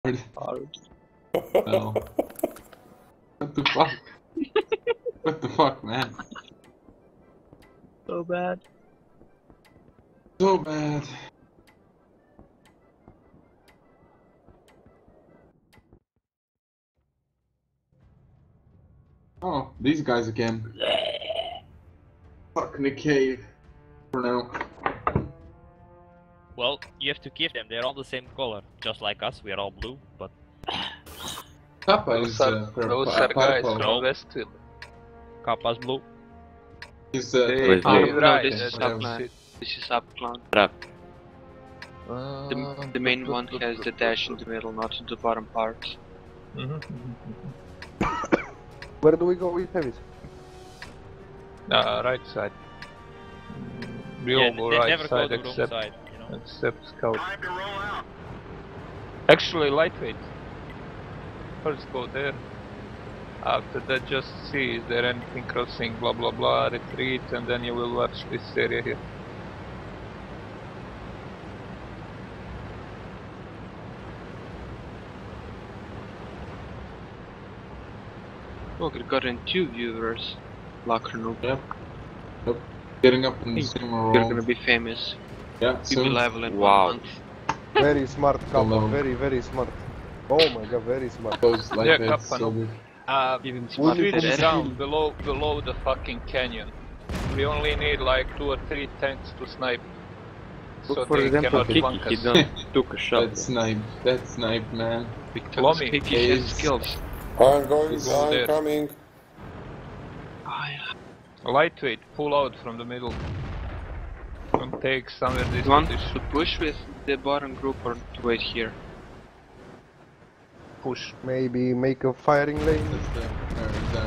Hard. No. What the fuck? What the fuck, man? So bad. So bad. Oh, these guys again. Fuck in the cave. For now. Well, you have to give them, they're all the same color. Just like us, we are all blue, but... Kappa Those is are guys purple. from Westfield. Kappa's blue. He's They blue. right. This is whatever. Upland. This is Upland. Trap. The main one has the dash in the middle, not in the bottom part. Where do we go with heavies? Right side. We Yeah, all go they right never go side to the wrong except side, you know. except scout. Actually, lightweight. First go there. After that, just see is there anything crossing, blah blah blah, retreat, and then you will watch this area here. Look, it got in 2 viewers. Locker noob. Yep. Yep. Getting up in the same You're role. gonna be famous. Yeah, You'll be soon. level in Wow. 1 month. Very smart, Kappa. Hello. Very, very smart. Oh my god, very smart. Those like Yeah, that, Kappa, so no. good. Even We smarter need than to that. Down below the fucking canyon. We only need like 2 or 3 tanks to snipe. So Look for they example, cannot flank Kiki, he us. done took a shot. That snipe. That snipe, man. Because Lomi Kiki has is- skills. I'm going, Go there. I'm coming. Ah, yeah. Lightweight, pull out from the middle. And take somewhere this You want position. to push with the bottom group or to wait here? Push. Maybe make a firing lane. That's the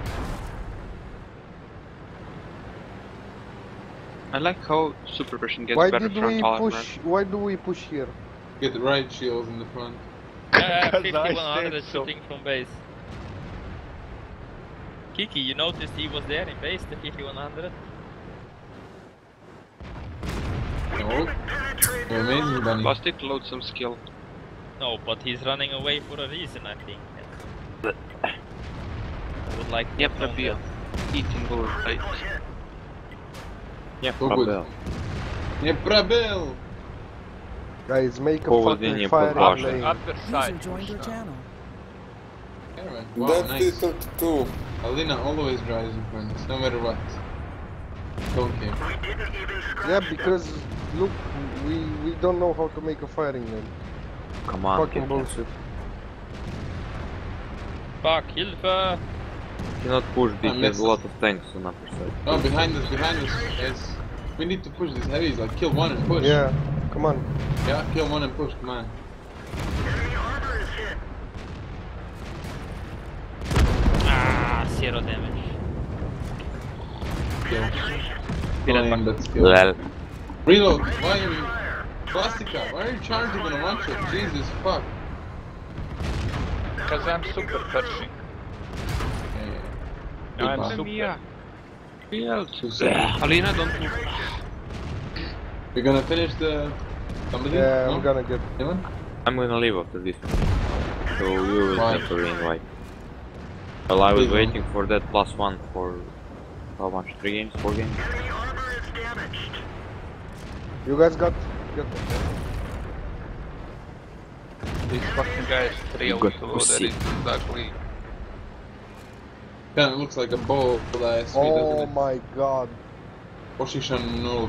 I like how super version gets Why better did front we armor. push? Why do we push here? get the right shields in the front. Yeah, 'Cause I 5100 said so. shooting from base. Kiki, you noticed he was there in base, the 5100? No. You're amazing, Bunny. Plastic, load some skill. No, but he's running away for a reason, I think. I would like to Yep, know Rabia. that. Eating bullet right. Yeah, So good. Pavel. Yeah, Brabel! Guys, make a Поведение fucking firing подваше. lane. Upper side. User joined your push. channel. Caravan. Wow, That nice. T-32. Alina always drives in front, no matter what. Don't care. Yeah, because look, we don't know how to make a firing lane. Come on, Fucking get bullshit. Fuck, Hilfe! cannot push, they I have missed. a lot of tanks on upper side. Oh, behind us, guys. We need to push these heavies, like kill one and push. Yeah, come on. Yeah, kill one and push, come on. Ah, 0 damage. Kill. Get it Fine, back. but kill. Lel. Reload, why are you... Plastica, why are you charging on a one-shot? Jesus, fuck. Because I'm super pershing. Yeah. I'm Good super. Mia. Field. Too soon. Alina, don't move. We're gonna finish the... Somebody? Yeah, no? I'm gonna get. Anyone? I'm gonna leave after this one. So you will Why? have to reinvite. Well, I was Please waiting for that +1 for... How much? 3 games? 4 games? You guys got. These fucking guys You failed got to load pussy. it exactly. Kinda looks like a bow for the ISV, Oh doesn't it? my god. Position null.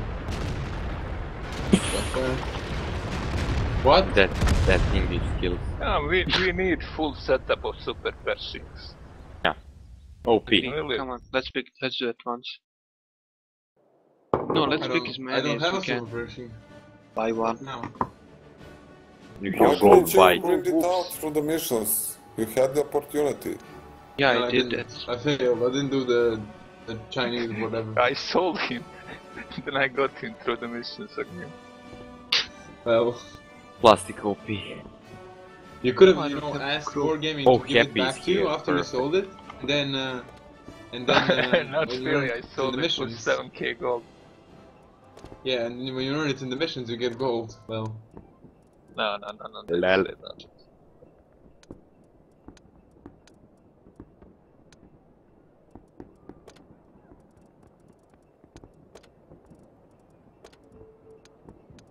What? That English skills. Yeah, we need full setup of super pershings. OP. Really? Come on, let's do it once. No, let's pick as I many don't as have we a can. super version. Buy one. No. You Why have gold didn't you bite. bring it out through the missions? You had the opportunity. Yeah, No, I did didn't. that. I failed. I didn't do the Chinese whatever. I sold him. Then I got him through the missions again. Well, Plastic OP. you could No, I have, don't have asked crew. Wargaming Oh, to give it Happy is back to you here, after we perfect. sold it, and then Not when you really, earn I it in sold the it for missions. 7k gold. Yeah, and when you earn it in the missions, you get gold. Well, No, Lel. say that.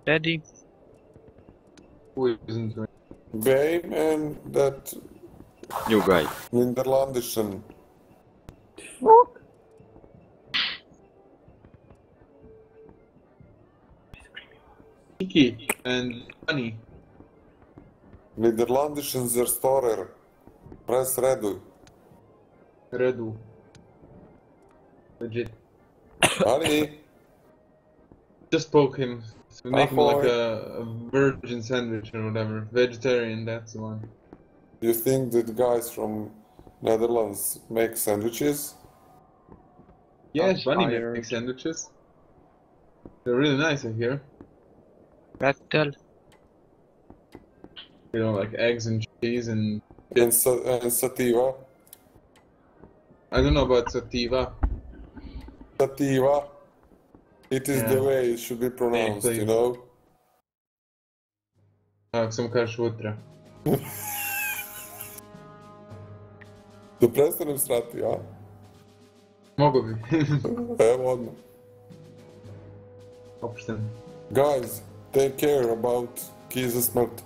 Ready? Who isn't ready? Bane and that You guys. Niederlandischen. Kiki and Bunny. Niederlandischen Zerstorer. Press Redu. Redu. Legit. Ali, Just poke him. Make him like Ahoy. a virgin sandwich or whatever. Vegetarian, that's the one. you think that guys from Netherlands make sandwiches? Yes, Bunny Fired. makes sandwiches. They're really nice, I hear. Rattle. You know, like eggs and cheese and... And sativa? I don't know about sativa. Sativa. It is the Yeah. way it should be pronounced, please. you know? Ako sam kažeš utra. Da prestanem srati, ja? Mogu bi. Evo odmah. Opušteno. Guys, take care about Key za smrt.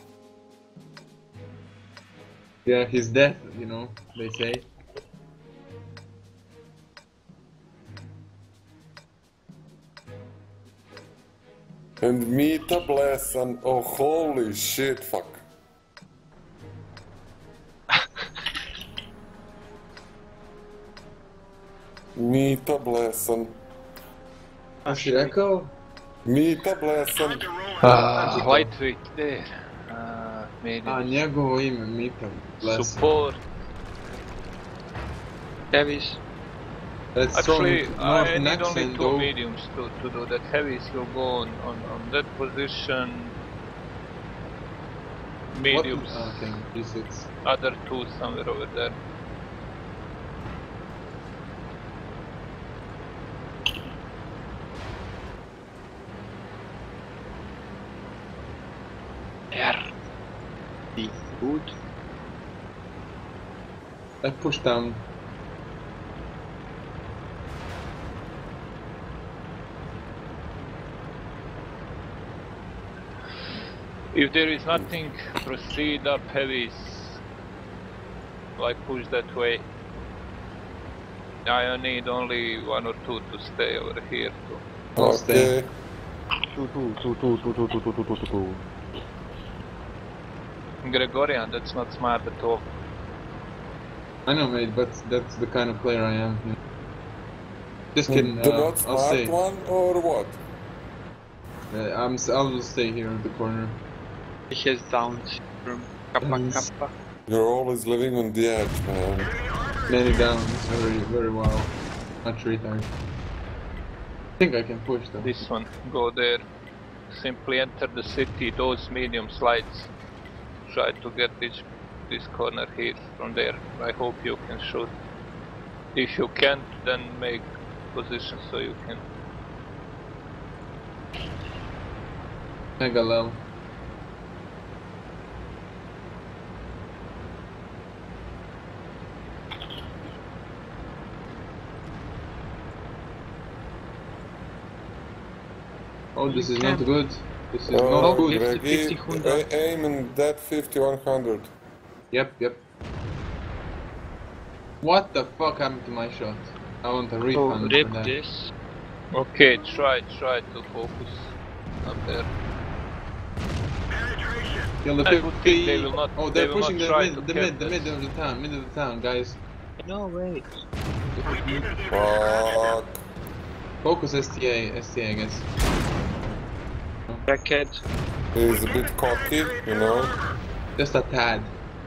Yeah, he's dead, you know, they say. And Mita Blesan, oh holy shit, fuck. Mita Blesan. A si rekao? Mita Blesan. Lightweight there. Maybe. A, njegovo ime, Mita. Bless. Support. Heavies. That's Actually, strong I north need next only and two go. mediums to do that. Heavies will go on that position. Mediums, Okay, D6. other two somewhere over there. There. Be good. I push down. If there is nothing, proceed up heavies. Like push that way. I need only one or two to stay over here too. I'll stay. Okay. Gregorian, that's not smart at all. I know, mate, but that's the kind of player I am. You know. Just kidding. The not I'll smart stay. one or what? I'll just stay here in the corner. He has down syndrome. Kappa Yes. kappa. You're always living on the edge, man. Many downs, very well. Not retard. I think I can push though. This one, go there. Simply enter the city, those medium slides. Try to get this corner here from there. I hope you can shoot. If you can't, then make position so you can. Mega low. Oh, this is not good. This is Oh, not good. 50, Greggy, 50, aim in that 50-100. Yep. What the fuck happened to my shot? I want a refund Rip for that. this. Okay, try to focus up there. Kill the I would 50. think they will not- Oh, they they're will pushing not the try mid, to the kill mid, the this. mid of the town, guys. No, wait. Fuck. Focus STA, I guess. Crackhead. He's a bit cocky, you know. Just a tad.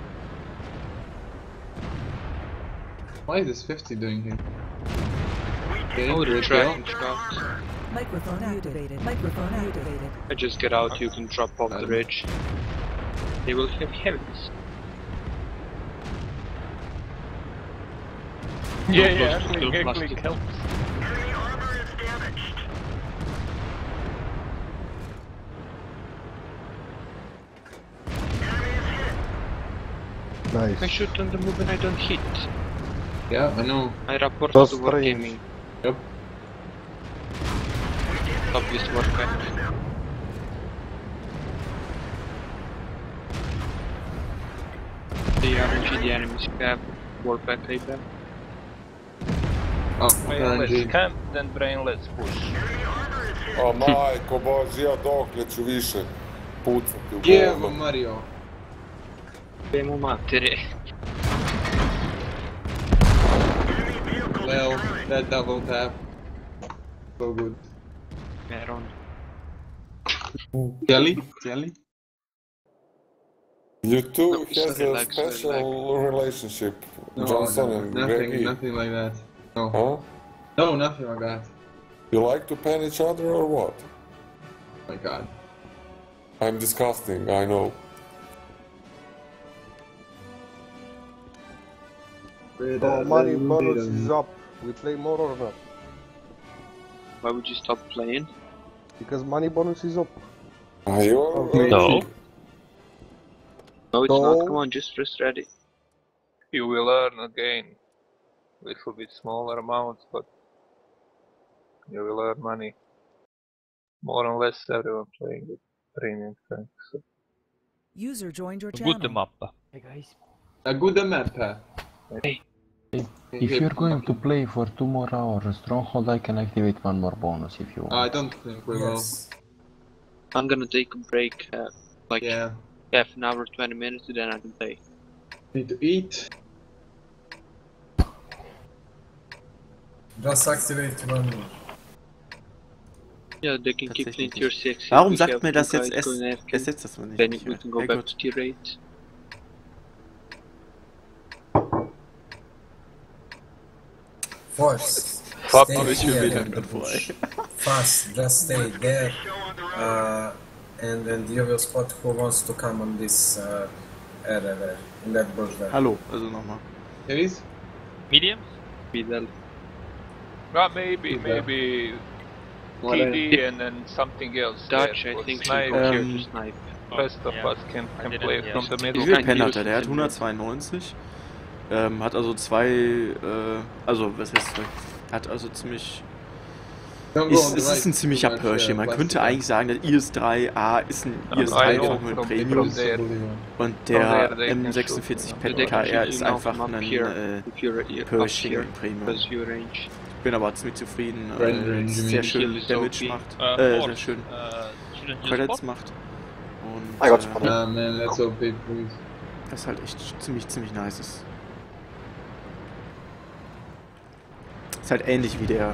Why is this 50 doing here? Okay, Oh, the great tracking kill. shot. Microphone activated. Microphone activated. I just get out, you can drop off the ridge. They will have heavies. Yeah, close to kill click plastic. helps. I Nice. shoot on the move and I don't hit. Yeah, I know. I report That's to strange. Wargaming. Yep. Obvious Wargaming. RNG the enemies have warpack payback. Oh, Brainless RNG. camp, then brainless push. A majko bože, ja dokle ću više pucati u Evo govno. Mario. Idemo materi. Well, that double tap. So good. Meron. Jelly? Jelly? You two No, has sorry, a like, sorry, special relationship, No, Johnson no, and nothing, Greggy. nothing like that. No. Huh? No, nothing like that. You like to pan each other or what? Oh my god. I'm disgusting, I know. Oh, money bonus is up. We play more or not? Why would you stop playing? Because money bonus is up. You're No. No, it's No. not. Come on, just press ready. You will earn again. Little bit smaller amounts, but you will earn money. More or less everyone playing with premium tanks. So. User joined your Good channel. mappa. A good map. If you're going to play for 2 more hours Stronghold, I can activate 1 more bonus if you want. I don't think we will. I'm gonna take a break, like Yeah. half an hour, 20 minutes, and then I can play. Need to eat. Just activate one more. Yeah, they can keep me in Tatsächlich tier 6. Warum We sagt have mir two das jetzt guys erst, going AFK, erst jetzt, dass man nicht then nicht we mehr? can go Ja, back gut. to tier 8. Force. Fuck, Stay aber ich here will and wieder push. Fast, just stay there. And then you will spot who wants to come on this area there, in that bush there. Hallo, also nochmal. Heavies? Mediums? Vidal. Maybe What TD and then something else. Dutch, there I for think, should snipe. go here to snipe. Rest of Yeah. us I can didn't play hear. from the Wie middle. viel Kein Pen hat Virus er? Der hat ist im 192. Hat also zwei, also was heißt zwei? Hat also ziemlich. Don't go on Es the ist right ein ziemlicher too much, Pershing. Man plastic. könnte eigentlich sagen, der IS-3A ist ein I IS-3 know einfach nur ein from Premium. there. Und there der they can M46 shoot, Pet They can KR shoot ist you now einfach from up ein here, if you're up Pershing here, Premium. because your range. Ich bin aber ziemlich zufrieden, Rendering, sehr schön Kill is Damage OP. macht, Force, sehr schön shouldn't you Credits spot? macht. Und I got spotted. Ah man, let's OP please. das halt echt ziemlich nice ist. Ist halt ähnlich wie der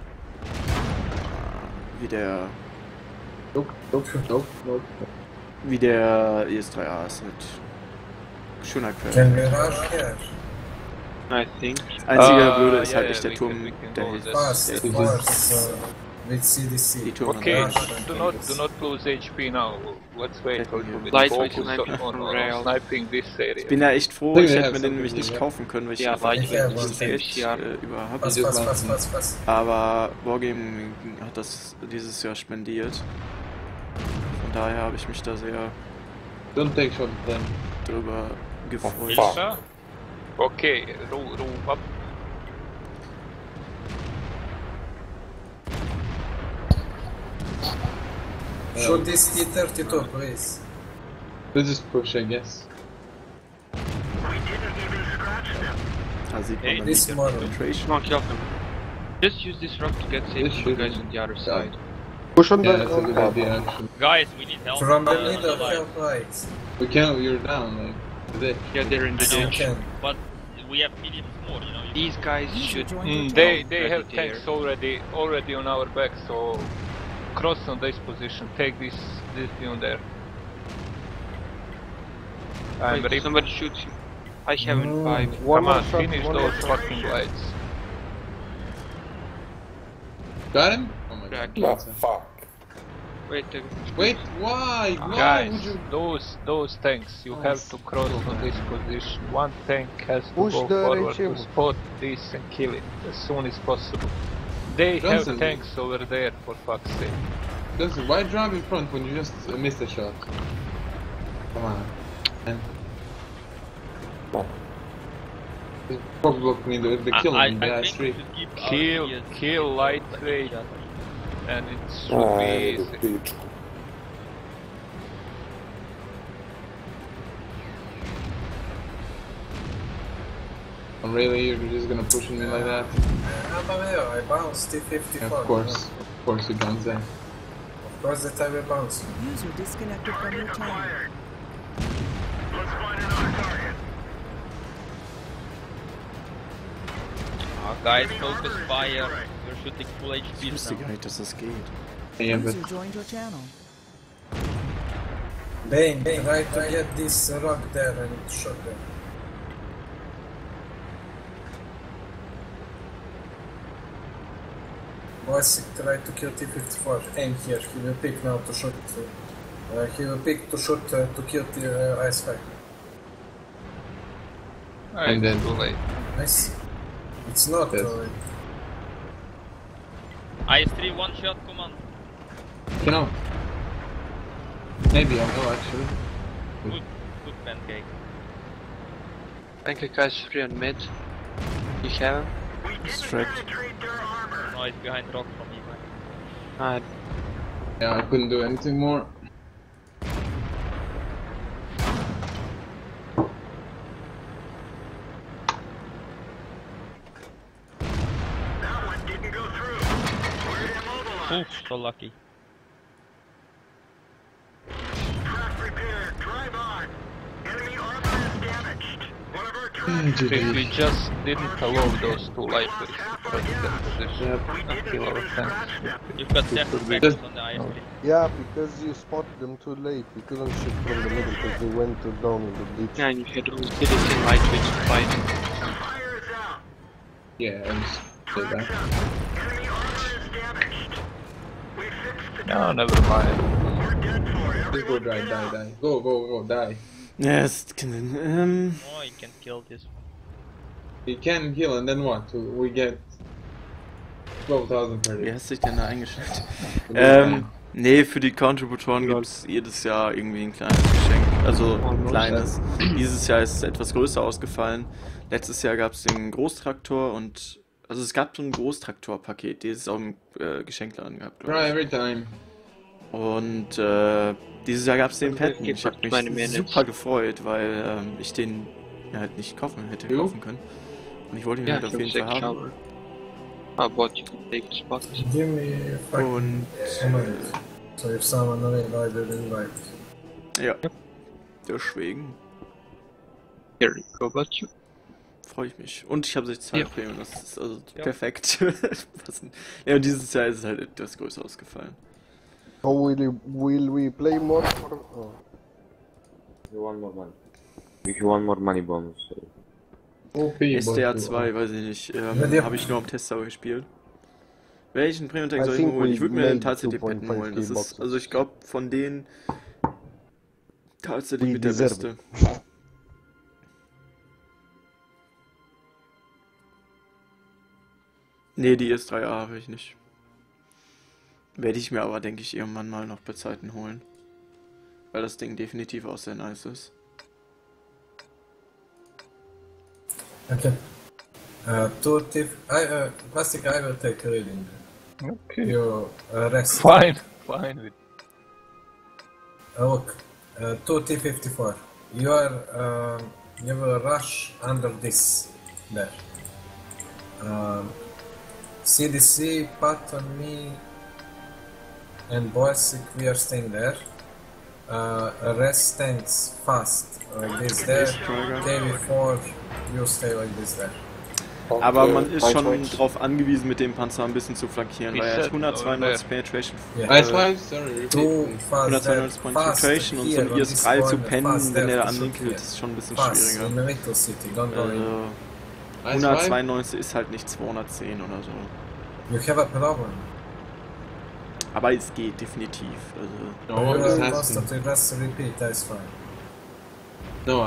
Nope, nope, nope, nope. wie der IS-3A ist mit schöner Credit. Can we rush here? I think. Das einzige Blöde ist yeah, halt echt der we Turm, can der go hilft. there. Fast, Der It hilft. force, with CDC. Die Turm Okay, Rush do and not lose HP now. Let's wait a little bit. Light Focus sniping on from rail. sniping this area. Ich bin ja echt froh, Think ich we hätte have mir den nämlich something nicht here. kaufen können, weil ich Ja, einfach Light nicht sniping das from Geld CR. über habe. Fast, just fast, want fast, fast, fast. Aber Wargaming hat das dieses Jahr spendiert. Von daher habe ich mich da sehr Don't take shot then. drüber gefreut. Ilsa? Okay, row up. Shoot this T-32, please. Let's just push, I guess. Da sieht Hey, man this die model. Penetration. Come on, kill him. Just use this rock to get safe This from the should- guys on the other side. Push on Yeah, the that's a good idea actually. Guys, we need help. From the on middle, line. help right. We can't, you're down, like, today. Yeah, they're in the I know. ditch. Can. But we have mediums more, you know. These guys User should. joined your They channel. have Ready tanks already on our back, so cross on this position. Take this on there. I'm Wait, rip. somebody shoots you. I have in 5. One Come more on, shot, finish one those more shot. fucking lights. Got him? Oh my Crack. god. Ah, fuck. Wait, Wait, why? Why Guys, would you... those tanks, you have to cross on this position. One tank has to Push go the forward HM. to spot this and kill it as soon as possible. They Johnson. have tanks over there, for fuck's sake. Johnson, why drive in front when you just missed a shot? Come on. Man. They probably blocked me, they're killing me, I that's think three. we should keep our Kill ES lightweight, and it should Ah, be evo easy. pičku. Oh, really? You're just gonna push me like that? I bounced T-54. Yeah, of course you bounce that. Of course that I will bounce. User disconnected from your channel. Guys, focus fire. We're shooting full HP Ich wusste now. gar nicht, dass das geht. Yeah, but User joined your channel. Bane, try to get this rock there and shot them. Boss, try to kill T-54. Aim here, he will pick now to shoot. He will pick to shoot to kill the IS-5. And then- too late. Nice. It's not Yes. IS-3 one shot command. cannot. Maybe I will actually. Good pancake. Pancake guys free on mid. You have him? Distract. No, it's behind rock from me. Yeah, I couldn't do anything more. Oof, so lucky. If we just didn't allow those two lifers to press that position and kill our tanks. You've got 7 seconds on the IS-3. Yeah, because you spotted them too late. We couldn't shoot from the middle because they went too down in the ditch. Yeah, and you had all citizen lightweight to fight. Yeah, I just did that. No, never mind. Just go die. Go, die. Yes, can, Oh, you can kill this one. We can kill and then what? We get 12,000 per wie day. hast du dich denn da eingeschaltet? Nee, für die Contributoren gibt es jedes Jahr irgendwie ein kleines Geschenk. Also ein kleines. Dieses Jahr ist es etwas größer ausgefallen. Letztes Jahr gab es den Großtraktor und... Also es gab so ein Großtraktor-Paket, dieses auch im Geschenkladen gehabt, glaub Try ich. every time. Und dieses Jahr gab es den Patten. Ich habe meine mich Minutes. super gefreut, weil ich den halt nicht hätte Jo. kaufen können. Und ich wollte ihn Yeah, halt auf from jeden Fall Jack haben. Shower. How about you can take the spot? Give me fucking Und a minute. So if someone I will invite. ja, deswegen Here, how about you? freue ich mich. Und ich habe 60 Ja. Premium, das ist also Ja. perfekt. Ja, und dieses Jahr ist es halt etwas größer ausgefallen. Oh, will we play more? Oh. If you want more money. If you want more money bonus. OP, SDA but- 2, weiß ich nicht, Ja. habe ich nur am Testserver gespielt. Welchen Premium-Tag I soll ich mir think holen? we Ich würde mir den made tatsächlich Patten 2.5 holen. Das ist, boxes. also ich glaube, von denen tatsächlich We mit der deserve Beste. Nee, die S3A habe ich nicht. Werde ich mir aber, denke ich, irgendwann mal noch bei Zeiten holen. Weil das Ding definitiv auch sehr nice ist. Okay. Plastic, I will take a reading. Okay. You rest. Fine with Look, 2 T-54. You will rush under this there. CDC, Pat on me, and Boasic, we are staying there. Rest tanks fast, like this there. KV4, you stay like this there. Aber man ist Right, schon right. drauf angewiesen, mit dem Panzer ein bisschen zu flankieren, weil er hat 192 Penetration. Yeah. IS-5, sorry, repeat. Too fast there. 192 Penetration und so ein IS-3 zu pennen, wenn der da anwinkelt, ist schon ein bisschen Fast, in schwieriger. the little city, don't go in. Also IS-5? 192 ist halt nicht 210 oder so. You have a problem. Aber es geht definitiv. Also, No, You this are has to. constantly just repeat, that's fine. No,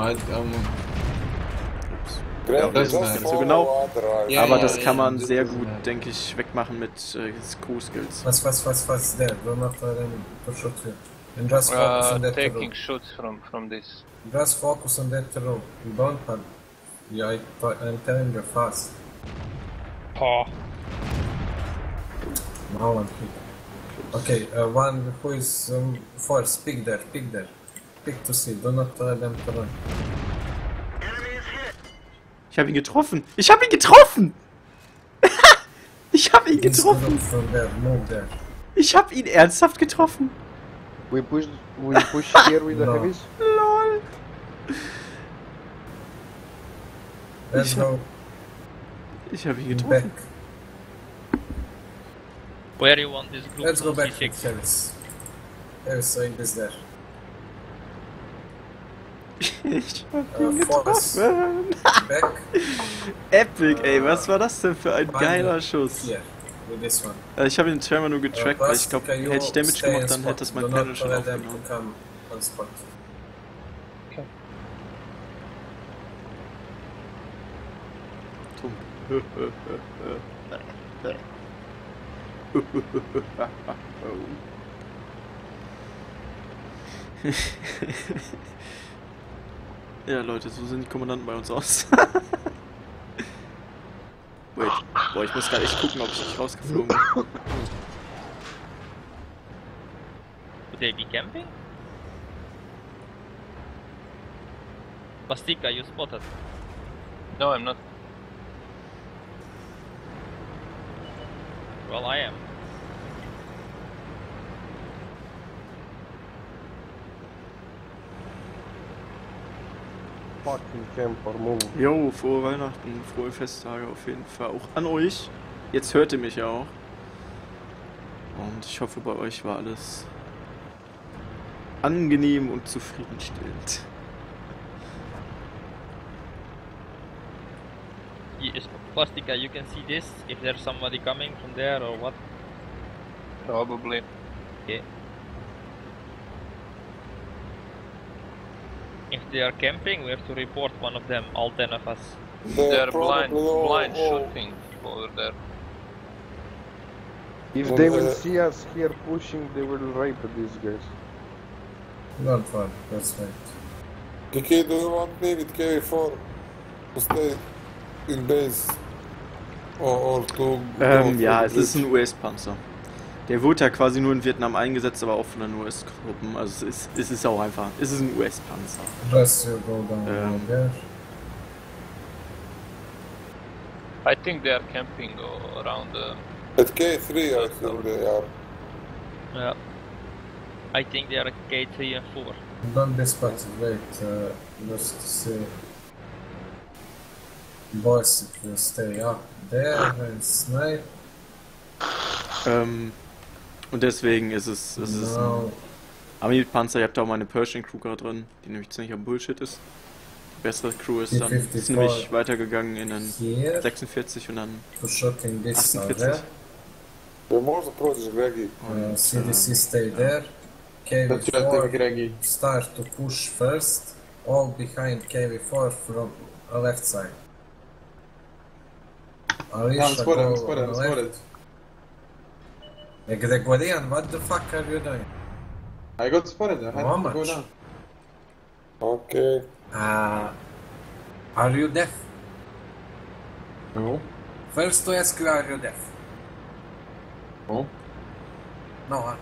Grab das just ist nicht so follow genau. other Ja, aber ja, das ja, kann man das sehr ist gut, nett. denke ich, wegmachen mit Crew-Skills. Fast there. Do not let him to shoot you. And just focus on that taking row. shots from this. Just focus on that row. You don't have... Yeah, I'm telling you fast. Oh, Now I'm hit. Okay, one who is force, pick there. Pick to see. Do not let them to run. Ich Ich habe ihn getroffen! Ich habe ihn getroffen! Ich habe ihn He's getroffen! from there, move there. Ich habe ihn ernsthaft getroffen! We push here with the No. heavies. LOL! Let's go Ich habe ihn back. getroffen. Where you want this group Let's go to back to C6? heavies. Heavies so is there. Ich hab ihn Forest. getroffen! Back. Epic, ey, was war das denn für ein Find geiler it Schuss? Here, with this one. Ich habe den Tremor nur getrackt, weil ich glaube, Plastica, you hätte ich Damage stay in gemacht, dann spot. hätte es mein Do Panel not schon let them aufgenommen. to come on spot. Ja, Leute, so sehen die Kommandanten bei uns aus. Wait, boah, ich muss gerade echt gucken, ob ich nicht rausgeflogen bin. Would they be camping? Plastica, you spotted. No, I'm not. Well, I am. Fucking camper, move. Jo, frohe Weihnachten, frohe Festtage auf jeden Fall auch an euch. Jetzt hört ihr mich ja auch. Und ich hoffe, bei euch war alles angenehm und zufriedenstellend. Yes, Plastica, you can see this. If there's somebody coming from there or what? Probably. Okay. If they are camping, we have to report one of them, all 10 of us. They're blind probably all- shooting over there. If And they will see us here pushing, they will rape these guys. Not fun, that's right. Kiki, do you want me with KV4 to stay in base? Or to go Ja, for es the ist ein US-Panzer. Der wurde ja quasi nur in Vietnam eingesetzt, aber auch von den US-Gruppen. Also es ist auch einfach, es ist ein US-Panzer. Just you go down there. I think they are camping around the... At K3 I think they are. Yeah. I think they are K3 and 4. Don't dispatch, wait, just to see. Boys, if you stay up there and snipe. Und deswegen ist es ein No. Army-Panzer. Ihr habt da auch meine Pershing Crew gerade drin, die nämlich ziemlicher Bullshit ist. Die bessere Crew ist dann, ist nämlich weitergegangen in den Here. 46 und dann To shooting this 48. The most approach Greggy. CDC stay there. That's right, KV4 Greggy. start to push first. All behind KV4 from a left side. Alicia, I'm spotted, I'm go spotted, on I'm the spotted. left. Gregorian, what the fuck are you doing? I got spotted, I had How to go much? down. Okay. Are you deaf? No. First to ask you, are you deaf? No. No, huh?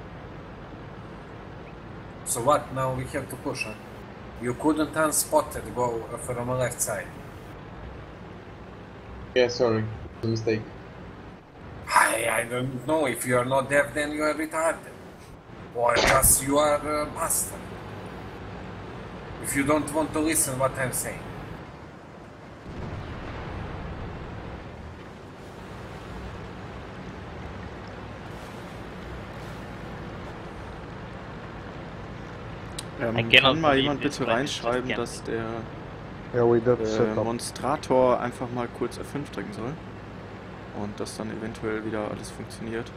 So what, now we have to push, huh? You couldn't unspotted go from a left side. Yeah, sorry. It's a mistake. I don't know, if you are not deaf then you are retarded. Or just you are a bastard. If you don't want to listen what I'm saying. kann mal jemand bitte reinschreiben, dass der Monstrator einfach mal kurz F5 drücken soll? Und dass dann eventuell wieder alles funktioniert.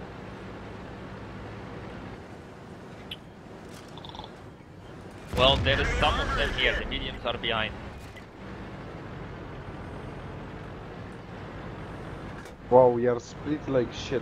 Well, there is some of them here, the mediums are behind. Wow, we are split like shit.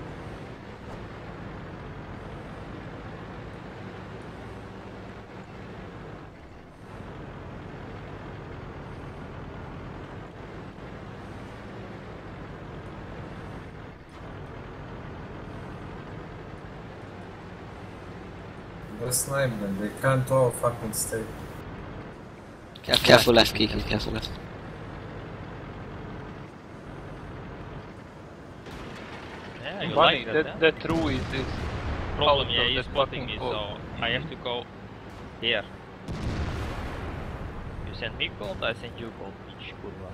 They snipe them, they can't all fucking stay. Careful left, Kiki, careful left. Funny, like that, that true is this. Problem, out yeah, of he's that spotting fucking me, so I have to go here. You send me gold, I send you gold, bitch, kurwa.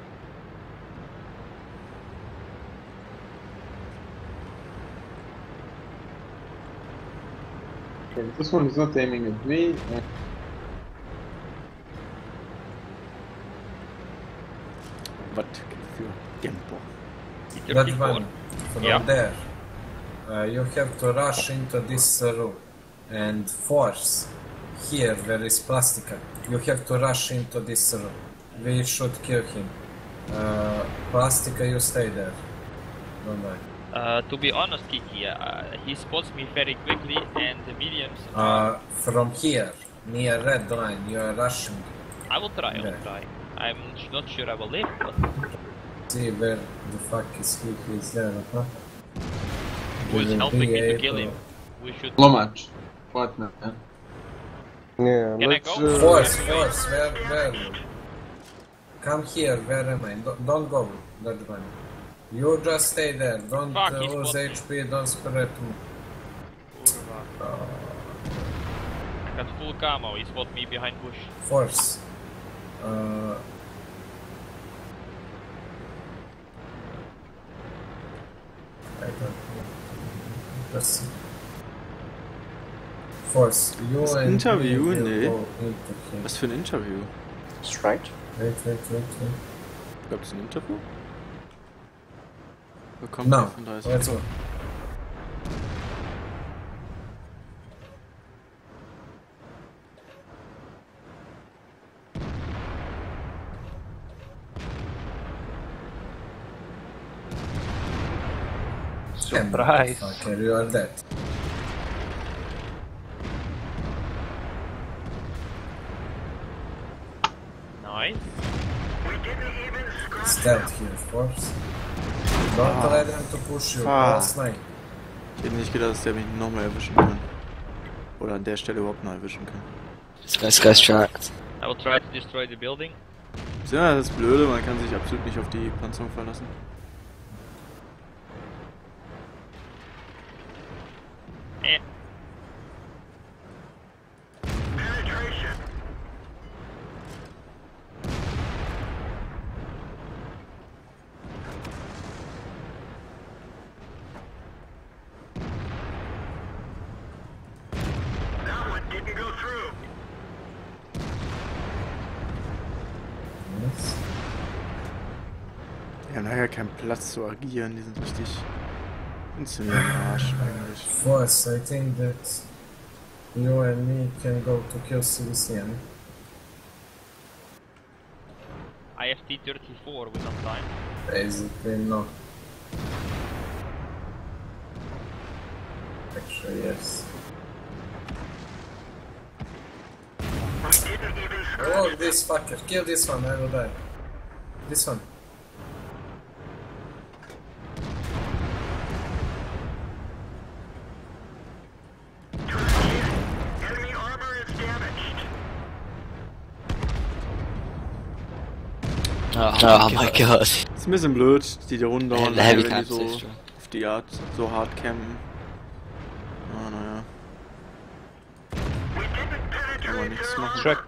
Okay, this one is not aiming at me. Was für Tempo. That one, from Yeah. there. You have to rush into this room and force here where is Plastica. You have to rush into this room. We should kill him. Plastica, you stay there. Don't die. To be honest, Kiki, he spots me very quickly and the mediums From here, near red line, you are rushing. I will try, there. I'm not sure I will live, but... See where the fuck is he? He's there, huh? Who is Will helping be me to able- kill him? We should... Lomach. What man? Yeah, Can I let's... go? Force, where? Come here, where am I? Don't go, that one. You just stay there, don't Fuck, he lose spotted HP, don't spread me. Kurwa. I got full camo, he spot me behind bush. Force. I don't know. Let's see. Force, you Das and Interview? me will Nee. go into him. Was für ein Interview? That's right. Wait. Gab es ein Interview? Bekommt No, von 30 let's go. Surprise. Okay, you are dead. Nice. Stealth here, Force. Don't let them to push you, Fuck. snipe. Ich hätte nicht gedacht, dass der mich nochmal erwischen kann. Oder an der Stelle überhaupt noch erwischen kann. This guy's tracked. I will try to destroy the building. Ja, das ist blöde, man kann sich absolut nicht auf die Panzerung verlassen. Eh. Yes. Die haben leider keinen Platz zu agieren, die sind richtig ziemlich am Arsch eigentlich. Force, I think that you and me can go to kill CBCM. I have T-34 with some time. Basically, no. Actually, yes. Oh, this fucker. Kill this one, I will die. This one. Oh my god. Ist ein bisschen blöd, die Runden dauern The heavy lange, wenn die caps so is true. auf die Art so hart campen. Ah, naja. Kann man nichts machen. Tracked.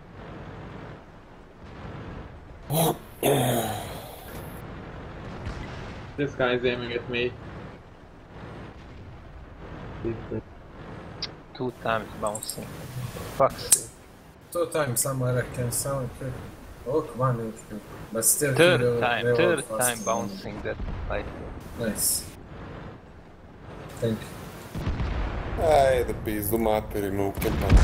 This guy is aiming at me. 2 times bouncing. Fuck's sake. 2 times somewhere I can sound quick. Oh, come on, HP. But still, Third he will time reload faster time than bouncing that fight. me. Nice. Thank you. Ajde, pizdu materinu, kepan.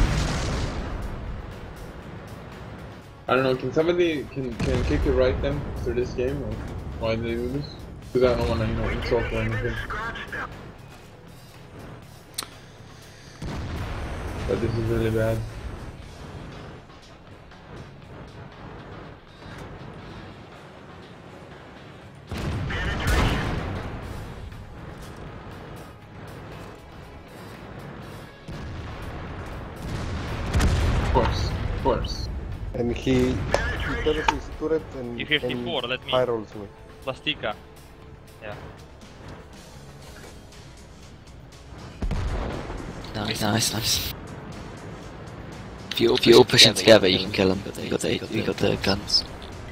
I don't know, can somebody can kick it right then after this game, or why they do this? Because I don't want to, insult or anything. But this is really bad. Of course. And he turns his turret and, T-54, let me. high rolls me. Plastica. Yeah. Nice. If you all push in together, you can kill them. You got the guns.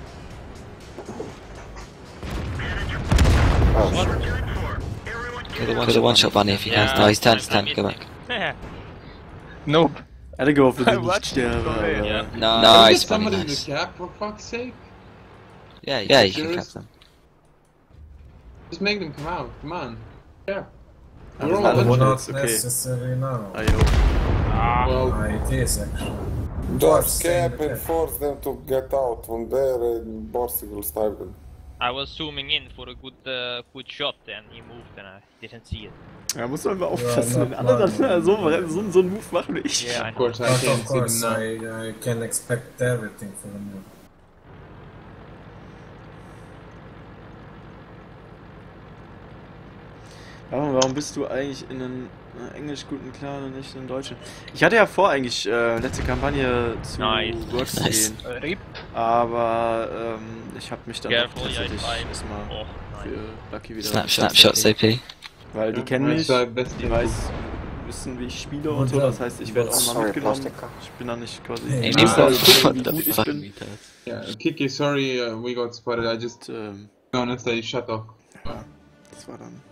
Kill the one-shot bunny if you can. No, he's turned to 10, go back. Nope. Er hatte gehofft, dass I er nicht watched sterbe, it aber... Nice, Put somebody bunny, in the nice. cap, for fuck's sake. Yeah, you can cap them. Just make them come out, come on. Yeah. Aber We're all alle one Not One-Shots, okay. necessary now. Well, It is actually. Just cap and force them to get out from there and Borsig will snipe them. I was zooming in for a good shot and he moved and I didn't see it. Ja, muss man immer aufpassen, wenn alle dann so einen Move machen wie ich. Yeah, I of know. course I But can't of see them course, now. I can expect everything from you. Warum bist du eigentlich in einen englisch guten Clan und nicht in einen deutschen? Ich hatte ja vor, eigentlich letzte Kampagne zu Works zu gehen. RIP. Aber ich habe mich dann doch Careful, tatsächlich yeah, erstmal für Lucky wieder... Snapshots AP. Weil die kennen mich, die wissen, wie ich spiele und so, das heißt, ich werde auch mal mitgenommen. Ich bin dann nicht quasi... Hey, Ich weiß halt, wie gut ich bin. Yeah, Kiki, sorry, we got spotted. I just, honestly, shut up. Das war dann...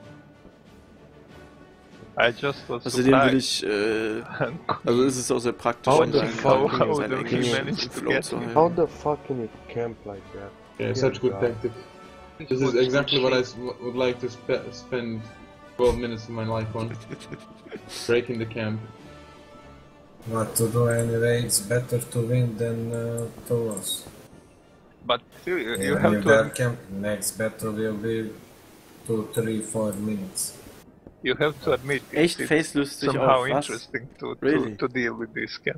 I just was Außerdem will ich, also ist es auch sehr praktisch, How in the seinen fuck Karten can sein you Englisch manage im to Flow get zu halten. How the fuck can you camp like that? Yeah, such good tactic. This is exactly what I would like to spend 12 minutes of my life on. Breaking the camp. But to do anyway, it's better to win than to lose. But still, you If have you to. are camping, next battle will be 2, 3, 4 minutes. You have to admit Echt it's facelustig somehow auf, was? interesting to Really? deal with this camp.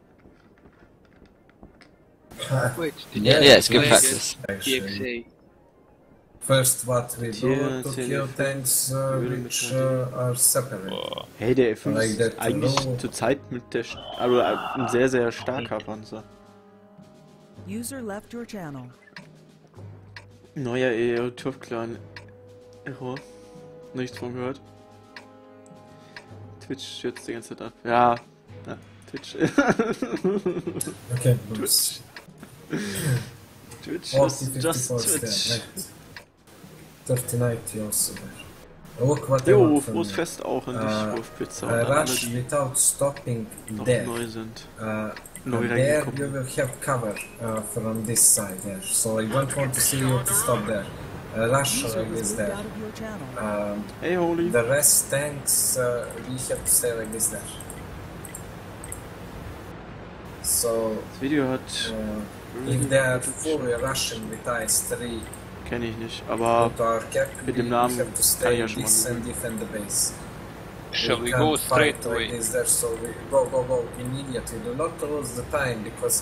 Wait, Yeah, it's good practice. DXA. First, what we do Yeah, to it's kill in- tanks which are separate. Hey, der F5 Like ist that, eigentlich no. zurzeit mit der... Also ein sehr, sehr starker Panzer. User left your channel. Neuer EO-Turf-Clan. Error. Nichts von gehört. Twitch stürzt die ganze Zeit ab. Ja, Twitch. Okay, Twitch. Twitch 40, is just 54 Twitch. stand, right. 3090 also there. Look what I Jo, want from frohes you. Fest auch an dich, Wurfpizza und an alle, Rush die without stopping noch there. neu sind. Neu there you will have cover from this side there. So I don't want to see you to stop there. Rush like this there. Hey, Holy. The rest tanks we have to stay like this there. So Das Video hat... if they are fully rushing with IS-3 Kenne ich nicht, aber to our cap, mit we dem Namen have to kann stay ich ja schon this mal and defend the base. Shall we can't go fight straight like away? this there, so we go immediately. Do not lose the time because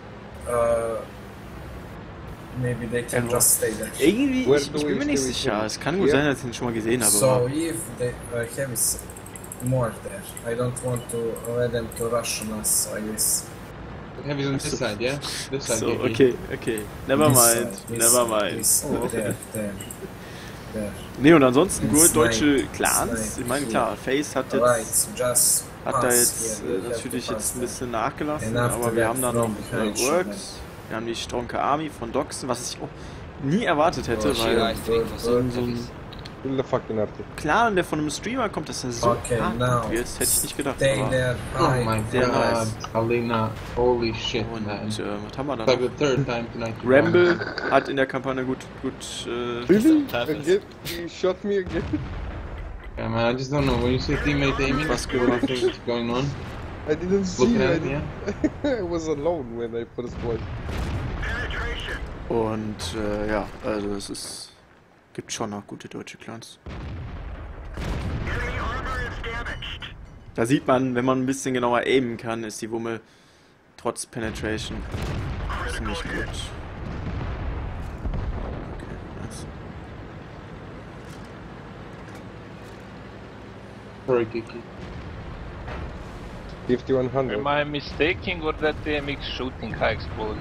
maybe they can just stay there. Irgendwie, ich bin mir nicht sicher. Es kann gut sein, dass ich ihn schon mal gesehen habe. So aber if they have more there, I don't want to let them to rush on us like this. Heavy on this side, yeah? This side, so, Kiki. okay. Never This mind, side, this never side, mind. this, there. Nee, und ansonsten gut, Snipe, deutsche Clans. snipe, Ich meine, klar, Face hat Right, jetzt, just hat da pass jetzt here, you have natürlich to jetzt ein pass bisschen nachgelassen, And after aber wir that haben dann from noch behind shoot Works, wir haben die Stronke Army von Doxen, was ich auch nie erwartet hätte, Oh, weil so ein Clan, der von einem Streamer kommt, dass er so Okay, hart now gut wird, hätte ich nicht gedacht. stay Aber there, Oh hide. my sehr god, nice. Alina, holy shit, Und man. was haben wir It's like dann? the third time tonight. Ramble hat in der Kampagne gut Really? Again? You shot me again? Yeah, man, I just don't know. When you say teammate aiming, Was what do you think is going on? I didn't see Looking it. at it, yeah? I was alone when I first watched. Und ja, also es gibt schon noch gute deutsche Clans. Da sieht man, wenn man ein bisschen genauer aimen kann, ist die Wumme trotz Penetration ziemlich gut. Okay, nice. Sorry, Kiki. 5100. Am I mistaking or that DMX shooting high explosive?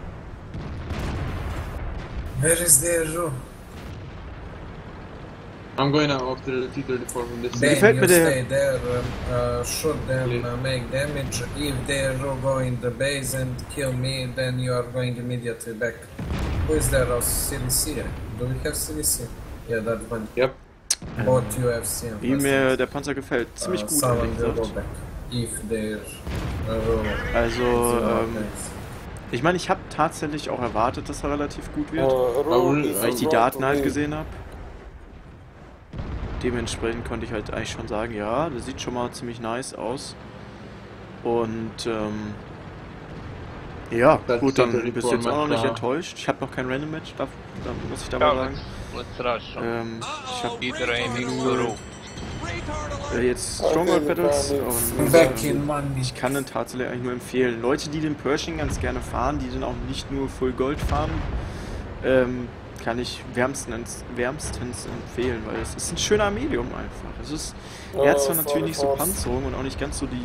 Where is their room? I'm going out after the T-34 from this Then Gefällt you mir der- stay there, shoot them, make damage. If they go in the base and kill me, then you are going immediately back. Who is there? CDC? Do we have CDC? Yeah, that one. Yep. Both UFC and Wie mir der Panzer gefällt. Ziemlich gut, someone ehrlich will go gesagt. back. If they're Also, ich meine, ich habe tatsächlich auch erwartet, dass er relativ gut wird, weil ich die Daten halt gesehen habe. Dementsprechend konnte ich halt eigentlich schon sagen, ja, das sieht schon mal ziemlich nice aus. Und, ja, gut, dann bist du jetzt auch noch nicht enttäuscht. Ich habe noch kein Random Match, da muss ich dabei sagen. Ich habe jetzt Stronghold Battles und ich kann den tatsächlich eigentlich nur empfehlen. Leute, die den Pershing ganz gerne fahren, die den auch nicht nur Full Gold fahren, kann ich wärmstens empfehlen, weil es ist ein schöner Medium einfach. Es ist, er hat zwar natürlich nicht so Panzerung und auch nicht ganz so die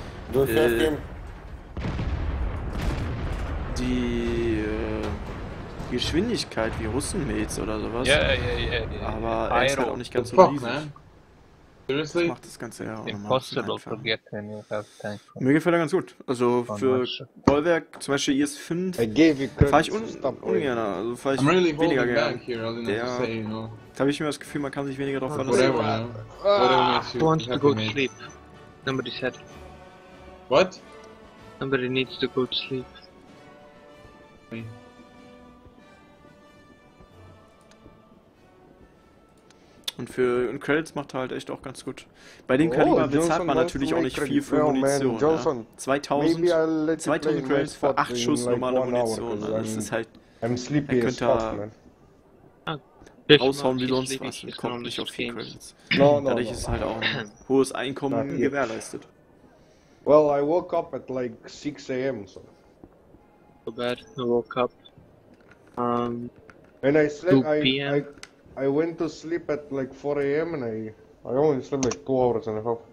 Geschwindigkeit wie Russenmates oder sowas. Aber er ist halt auch nicht ganz so riesig. Das macht das Ganze ja auch nochmal Mir gefällt er ganz gut. Also für Bollwerk, zum Beispiel IS-5, fahre ich ungern, also fahre ich weniger gern. Da habe ich mir das Gefühl, man kann sich weniger drauf verlassen. Who wants to go to sleep? Somebody said. What? Somebody needs to go to sleep. Und für Credits macht er halt echt auch ganz gut. Bei dem Kaliber bezahlt man natürlich auch nicht viel für Munition. Ja. 2000 Credits für 8 Schuss normale Munition. Also das ist halt... Er könnte raushauen wie sonst was und kommt nicht auf 4 Credits. Dadurch ist halt auch ein hohes Einkommen gewährleistet. Well, I woke up at like 6 AM, so... So bad, I woke up. And I slept, 2 PM. I went to sleep at like 4 AM and I only slept like 2 hours and a half.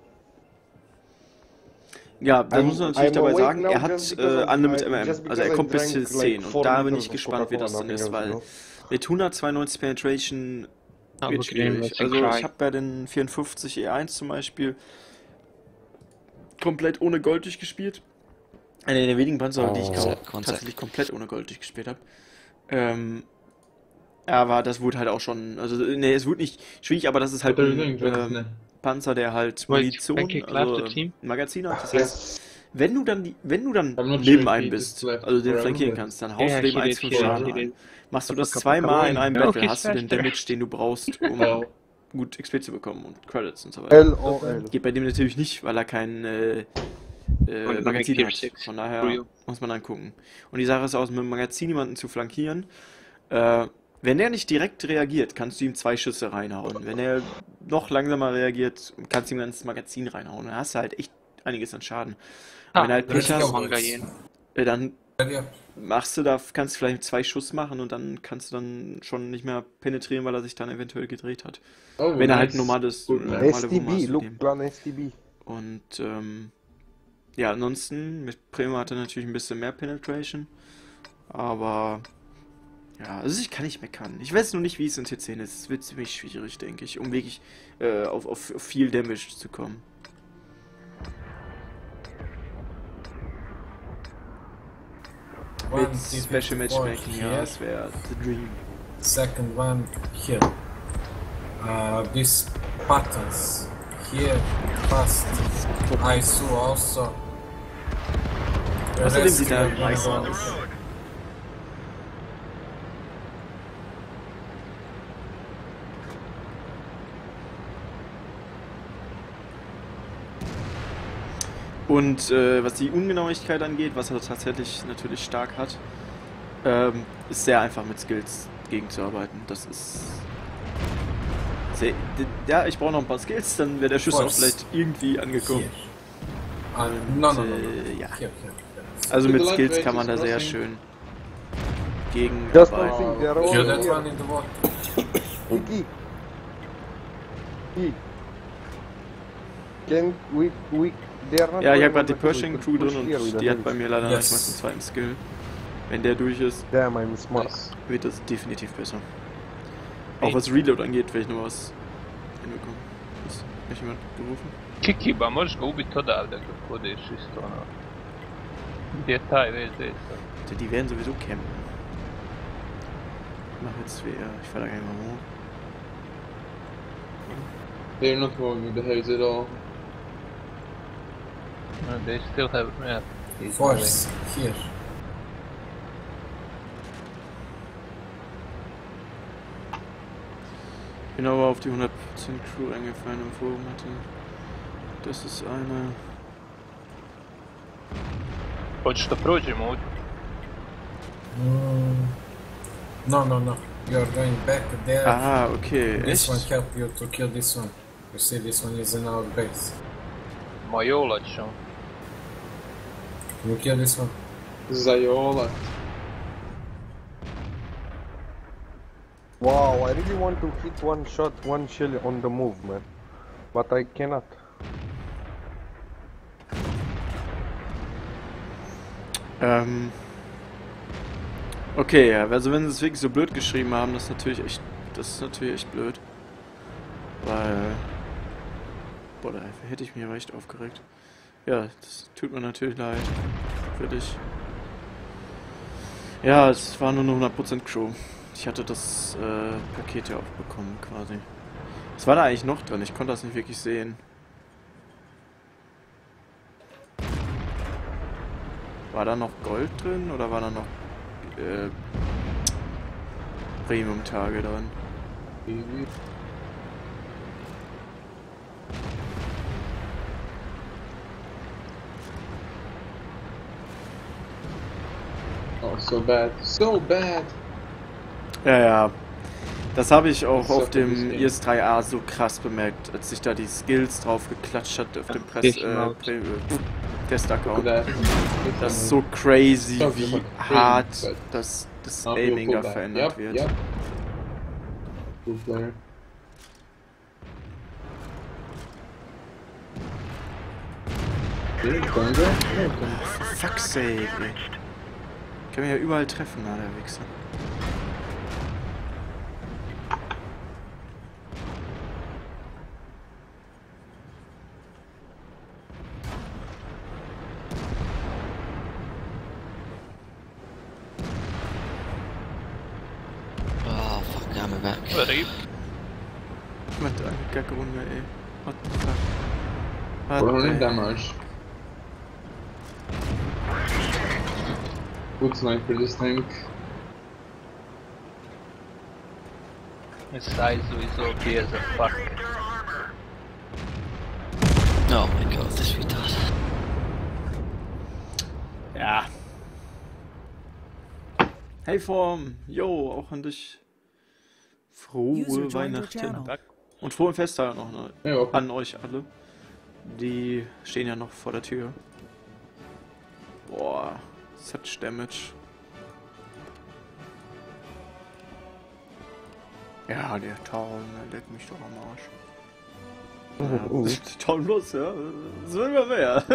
Ja, da muss man natürlich dabei sagen, er hat Unlimited MM, also er kommt bis zu 10 und da bin ich gespannt, wie das dann ist, weil mit 192 Penetration wird schwierig. Also ich habe bei den 54 E1 zum Beispiel komplett ohne Gold durchgespielt. Einer der wenigen Panzer, die ich tatsächlich komplett ohne Gold durchgespielt habe. Aber das wurde halt auch schon, also ne, es wurde nicht schwierig, aber das ist halt ein Panzer, der halt Munition, also Magazin hat. Das heißt, wenn du dann neben einem bist, also den flankieren kannst, dann haust du dem 1,5 Schaden an. Machst du das zweimal in einem Battle, hast du den Damage, den du brauchst, um gut XP zu bekommen und Credits und so weiter. Geht bei dem natürlich nicht, weil er kein Magazin hat. Von daher muss man dann gucken. Und die Sache ist auch, mit dem Magazin jemanden zu flankieren, wenn der nicht direkt reagiert, kannst du ihm 2 Schüsse reinhauen. Wenn er noch langsamer reagiert, kannst du ihm ins Magazin reinhauen. Dann hast du halt echt einiges an Schaden. Wenn er halt Pech hast, dann machst du da, kannst du vielleicht 2 Schuss machen und dann kannst du dann schon nicht mehr penetrieren, weil er sich dann eventuell gedreht hat. Wenn er halt normale STB, look, plan STB. Und ja, ansonsten mit Primo hat er natürlich ein bisschen mehr Penetration, aber ja, also ich kann nicht meckern. Ich weiß nur nicht, wie es in T10 ist. Es wird ziemlich schwierig, denke ich, um wirklich auf viel Damage zu kommen. Mit Special Matchmaking, ja, das wäre the dream. Second one here. These buttons here, fast. I saw also. Außerdem sieht er nice aus. Und was die Ungenauigkeit angeht, was er tatsächlich natürlich stark hat, ist sehr einfach mit Skills gegenzuarbeiten. Das ist sehr, ja, ich brauche noch ein paar Skills, dann wäre der Schuss auch vielleicht irgendwie angekommen. Ja. Also mit Skills kann man da sehr schön gegenarbeiten. Ja, ich habe gerade die Pershing Crew drin und die hat bei mir leider nicht mal den zweiten Skill. Wenn der durch ist, wird das definitiv besser. Auch was Reload angeht, werde ich noch was hinbekommen. Ist mich jemand gerufen? Kikiba, možeš ga ubiti odavde kad hodeš isto ono. Gdje je taj VZ sad? Die werden sowieso campen. Ich mach jetzt WR, ich fahr da gleich mal hoch. They're not going with the haze at all. No, they still have... Yeah. Force, here. Ich bin aber auf die 100% Crew eingefallen im Forum hatte. Das ist eine... Hoćeš da prođemo ovdje? No. You are going back there. Ah, okay. This Echt? one help you to kill this one. You see, this one is in our base. Majola ćeš on. Can you kill this one? Zayola. Wow, I really want to hit one shot, one shell on the move, man. But I cannot. Okay, ja, also wenn sie es wirklich so blöd geschrieben haben, das ist natürlich echt blöd. Weil... Boah, da hätte ich mich aber echt aufgeregt. Ja, das tut mir natürlich leid. Für dich. Ja, es war nur eine 100% Crew. Ich hatte das Paket ja auch bekommen, quasi. Was war da eigentlich noch drin? Ich konnte das nicht wirklich sehen. War da noch Gold drin oder war da noch Premium-Tage drin? Oh, so bad. So bad! Ja. Das habe ich auch auf dem IS-3A so krass bemerkt, als sich da die Skills drauf geklatscht hat auf dem Test-Account. Das ist so crazy, wie hart das Aiming da verändert wird. Good player. For fuck's sake, ey. Ich kann mich ja überall treffen, na, der Wichser. Oh, fuck, I'm back. Met de Gaggerunde, ey. What the fuck? Running damage. Good sniper this tank. This Aizu is OP as a fuck. Oh my god, this retard. Ja. Hey Form, yo, auch an dich. Frohe Weihnachten. Und frohe Feste noch, ne? Ja. An euch alle. Die stehen ja noch vor der Tür. Boah, such damage. Ja, der Town, der leckt mich doch am Arsch. Ja, Town los, ja. Das will man mehr.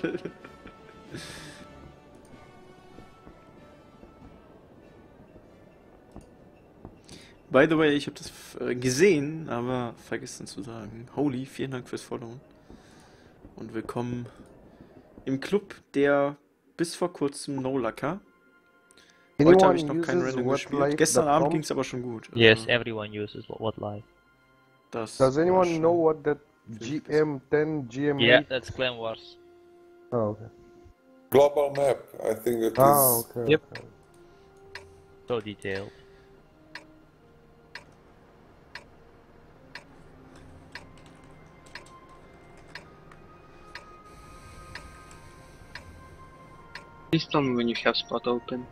By the way, ich habe das gesehen, aber vergessen zu sagen. Holy, vielen Dank fürs Followen. Und willkommen im Club der bis vor kurzem No-Lacker. Heute habe ich noch kein Random gespielt. Gestern Abend ging es aber schon gut. Yes, everyone uses what live. Does anyone know what that GM10, GM8? Yeah, that's Clan Wars. Oh, okay. Global map, I think it is. Okay. Yep. So detailed. Please tell me when you have spot open.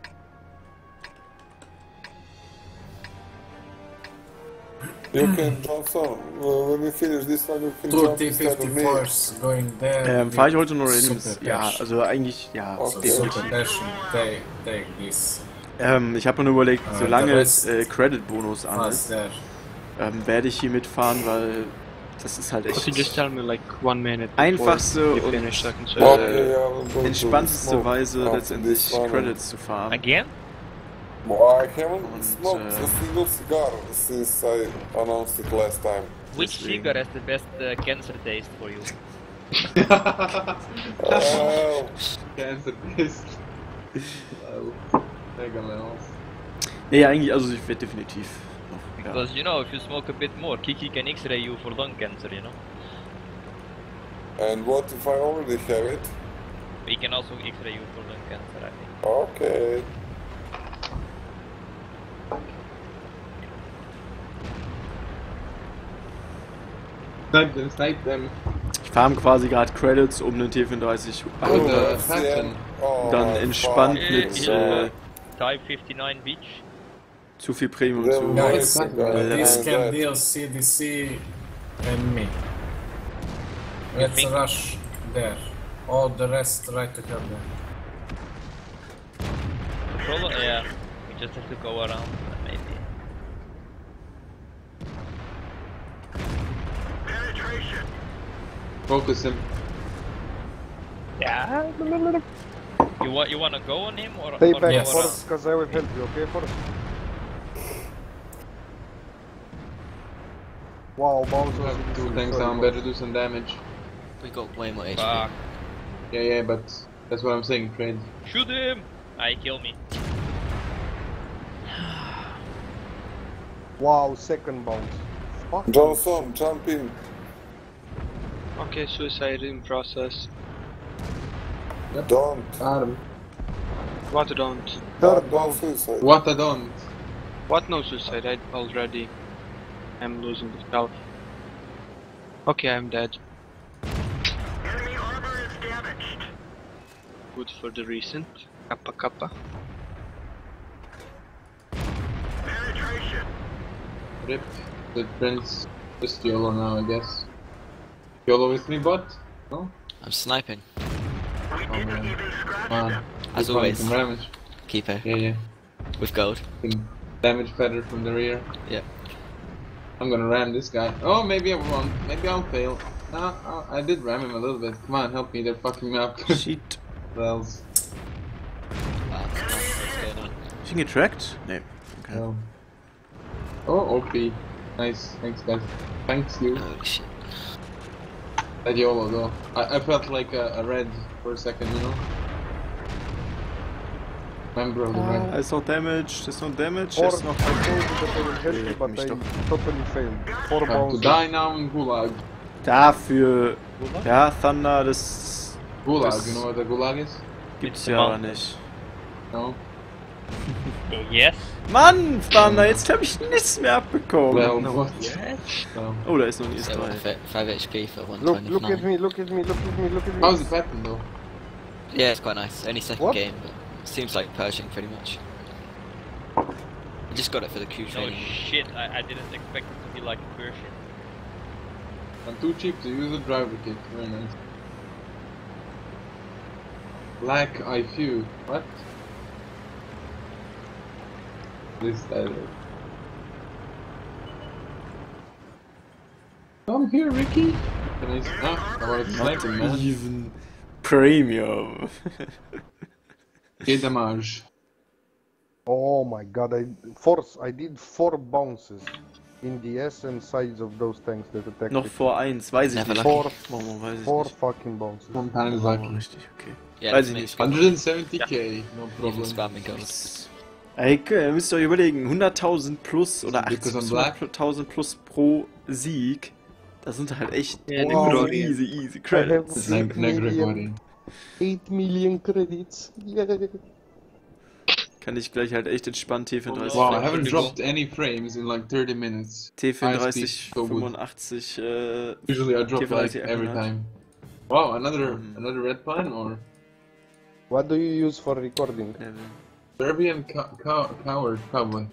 You can, Johnson, when we finish this one, you can jump instead of me. Going there. Fahre ich heute nur Random? Ja, also eigentlich, ja, definitiv. Ich habe mir nur überlegt, solange es Credit-Bonus an ist, werde ich hier mitfahren, weil das ist halt echt einfachste und entspannteste Weise letztendlich Credits zu fahren. Again? Well, I haven't smoked a single cigar since I announced it last time. Which deswegen. figure has the best cancer taste for you? Oh, Cancer Taste. Mega Mouse. Nee, eigentlich, also ich werde definitiv noch, ja. Because you know, if you smoke a bit more, Kiki can X-ray you for lung cancer, you know. and what if I already have it? We can also X-ray you for lung cancer, I think. Okay. Snipe them. Ich farm quasi gerade Credits, um den T34 Oh, the Falcon. Oh, dann my entspannt fuck. mit Type 59 Beach. zu viel Premium Yeah, zu. Guys, Yeah. this Yeah. can deal CDC and me. Let's think? rush there. All the rest try to come there. The problem, yeah, we just have to go around, maybe. Focus him. Yeah. You wanna go on him or Stay or back, go Yes. around? Forrest, because I will help you, okay, Forrest? Wow, Bowser. Two tanks down, better do some damage. We got way more HP. Fuck. Yeah, but that's what I'm saying, trade. Shoot him! I kill me. Wow, second bounce. Fuck. Johnson, jump in. Okay, suicide in process. Don't. Arm. What don't? Don't suicide. What I don't. What no suicide? I already am losing the health. Okay, I'm dead. Enemy armor is damaged. Good for the recent. Kappa kappa. Penetration. Rip. The prince. Just YOLO now, I guess. YOLO with me, bot? No? I'm sniping. We didn't even scratch Man. them. As Good always. one, some damage. Keeper. Yeah. With gold. Can damage feather from the rear. Yeah. I'm gonna ram this guy. Oh, maybe I won't. Maybe I'll fail. No, I did ram him a little bit. Come on, help me. They're fucking me up. Shit. Wells. What's going on? Ist ihn getrackt? Nee. Okay. No. Oh, OP. Nice. Thanks, guys. Thanks, you. Oh shit. That YOLO, though. I felt like a red for a second, you know? Member of the red. There's no damage, there's no damage, Forrest, there's I no... told you that I will help you, but I totally failed. 4 Time to bounces. die now in Gulag. Dafür... Ja, Thunder, das... Gulag, Das- you know what the Gulag is? Gibt's ja nicht. No? Yes. Mann, Thunder, jetzt hab ich nichts mehr abbekommen. Well, what? No. Oh, da ist noch ein So Easter Egg. 5 HP for Look, 129. look at me, look at me, look at me, look at me. How's the pattern, though? Yeah, it's quite nice. Only second What? game, but seems like Pershing pretty much. I just got it for the Q No training. shit, I didn't expect it to be like a Persian. I'm too cheap to use a driver kit. Very nice. Black IQ. What? This title. Come here, Ricky. Can I? Ah, I want to snipe him, man. Even Premium. Okay, damage. Oh my god, I did 4 bounces in the S and sides of those tanks that attacked Noch it. vor 1, weiß ich Never nicht. lucky. Warum weiß ich 4 nicht. fucking bounces. Sometimes Oh, lucky. richtig, okay. Yeah, Weiß ich let's nicht. make 170k, no Even problem. spamming goals. Das- Ey, ihr müsst euch überlegen, 100.000 plus oder Because 80 I'm bis black. 100.000 plus pro Sieg. Das sind halt echt Wow. easy I Credits. It's like Gregorian. 8 million credits. Yeah. Kann ich gleich halt echt entspannt T34. Wow, I haven't dropped any frames in like 30 minutes. T34, so good. 85, Usually I drop T34 like every 100. time. Wow, another red pine or What do you use for recording? Serbian coward cowboy.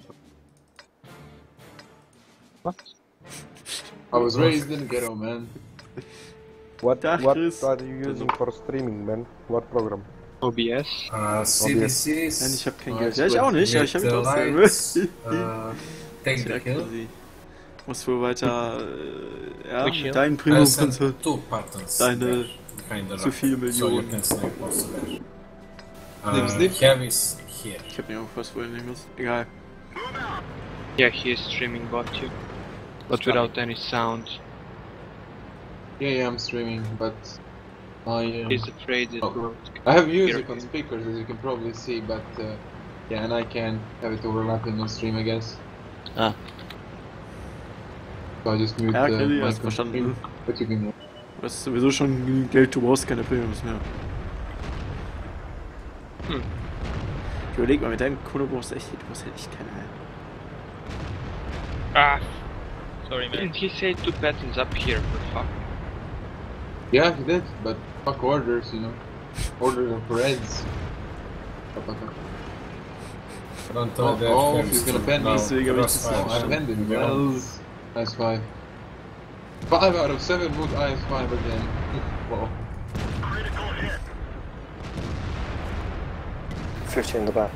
What? I was raised in the ghetto, man. What Dag, what Chris. are you using for streaming, man? What program? OBS. CDCs. Nein, ich hab kein Oh, Geld. it's Ja, ich good. auch nicht, ja, ich hab mich Lights, auch take the Ja, kill. quasi. Muss wohl weiter, ja, Which hill? dein I Premium sent Konzert. 2 buttons Deine there, behind the zu rock, viel so you Millionen. can snipe also there. Snip, snip. Heavy's here. Ich hab mir auch was wohl nehmen müssen. Egal. Yeah, he is streaming bot too. but without any sound. Yeah, I'm streaming, but I He's afraid it will. I have music on speakers, as you can probably see, but yeah, and I can have it overlapping on stream, I guess. Ah. So I just mute Ja, the Kelly, mic hast on verstanden. stream, but you can. Du hast sowieso schon genügend Geld, du brauchst keine Premiums mehr. Ich überleg mal, mit deinem Kohle brauchst du echt keine mehr. Ah! Sorry, man. Didn't he say 2 patents up here for fuck? Yeah, he did, but fuck orders, you know. Orders are for heads. Front Oh, of that oh, comes he's gonna to bend me. now. Oh, I bended well. Nice 5. 5 out of 7 would IS5 again. Wow. 50 in the back.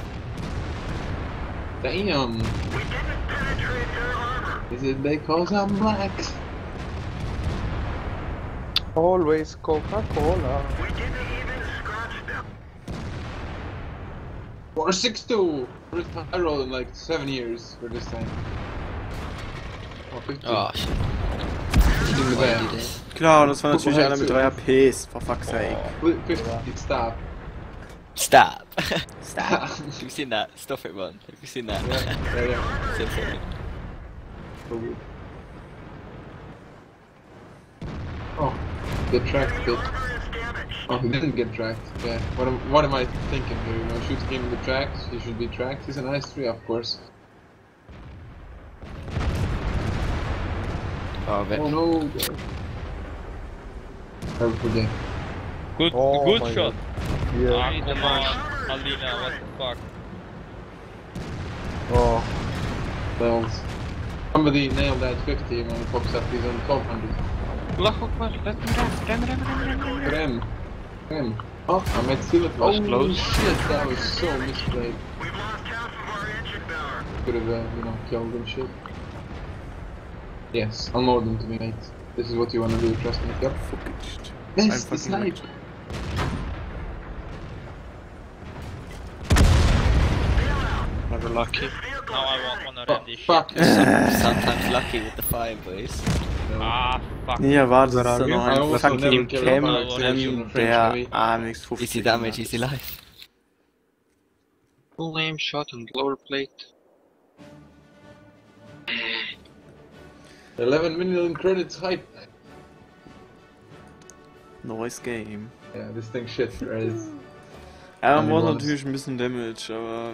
Damn. Is it because I'm black? Always Coca-Cola. 462! First time I rolled in like 7 years for this time. Oh, 50. Oh shit. Klar, das war natürlich einer mit 3 HPs, for fuck's sake. 50, stop. Stop! Stop! Have you seen that? Stop it, man. Have you seen that? Yeah. So funny. Oh, get tracked it. Oh, he didn't get tracked. Yeah. What am I thinking here? You know, shoot him in the tracks. He should be tracked. He's an IS3, of course. Oh, oh no! Never forget. Good, Oh good my shot. God. Yeah. Ah, come on, Alina, what the fuck? Oh. Bells. Somebody nailed that 50 when it pops up. He's on 1200. Allahu Akbar, let me Rem. Rem. Oh, I might steal it. Was Oh close. shit, that was so misplayed. Could have, you know, killed them shit. Yes, unload them to me, mate. This is what you wanna do, trust me. Yep. Missed the snipe. Never lucky. Now I want to run this Fuck. shit. Sometimes lucky with the fire, boys. Ah, fuck. Nee, erwartet, dass da I noch ein also fucking never killed a Cam French der Navy. AMX 50 Easy damage, easy life. Full aim shot on the lower plate. 11 million credits hype. Nice game. Yeah, this thing shit, right? Ja, man braucht natürlich ein bisschen Damage, aber...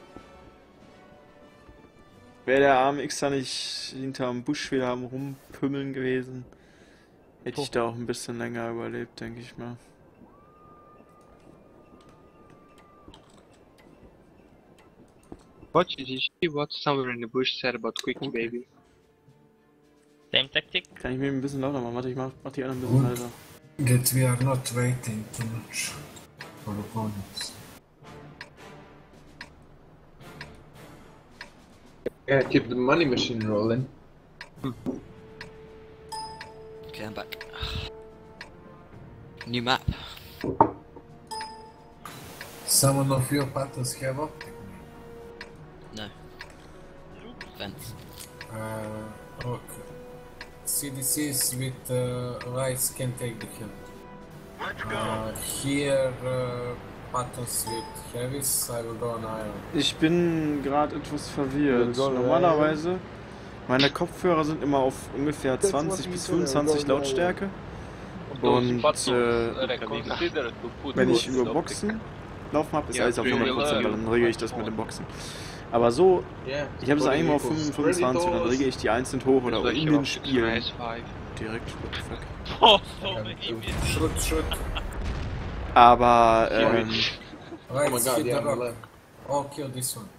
Wäre der AMX da nicht hinterm Busch wieder am Rumpümmeln gewesen, hätte ich da auch ein bisschen länger überlebt, denke ich mal. What did you see what somewhere in the bush said about Quickie Baby? Same tactic? Kann ich mir ein bisschen lauter machen? Warte, ich mach die anderen ein bisschen leiser. That we are not waiting too much for opponents. Yeah, keep the money machine rolling. Okay, I'm back. New map. Someone of your patrols have optic? No. Vents. Okay. CDCs with lights can take the hill. Here, buttons with heavies, I will go on iron. Ich bin gerade etwas verwirrt. Normalerweise, meine Kopfhörer sind immer auf ungefähr 20 bis 25 Lautstärke. Und wenn ich über Boxen laufen habe, ist alles auf 100%, weil dann regel ich das mit den Boxen. Aber so, ich habe es eigentlich mal auf 25 und dann regel ich die einzeln hoch oder in den Spielen. Direkt, what the fuck. Oh, so many Shoot. Aber, Right, Oh my god, hit yeah, the on the rock. left. Oh, kill this one.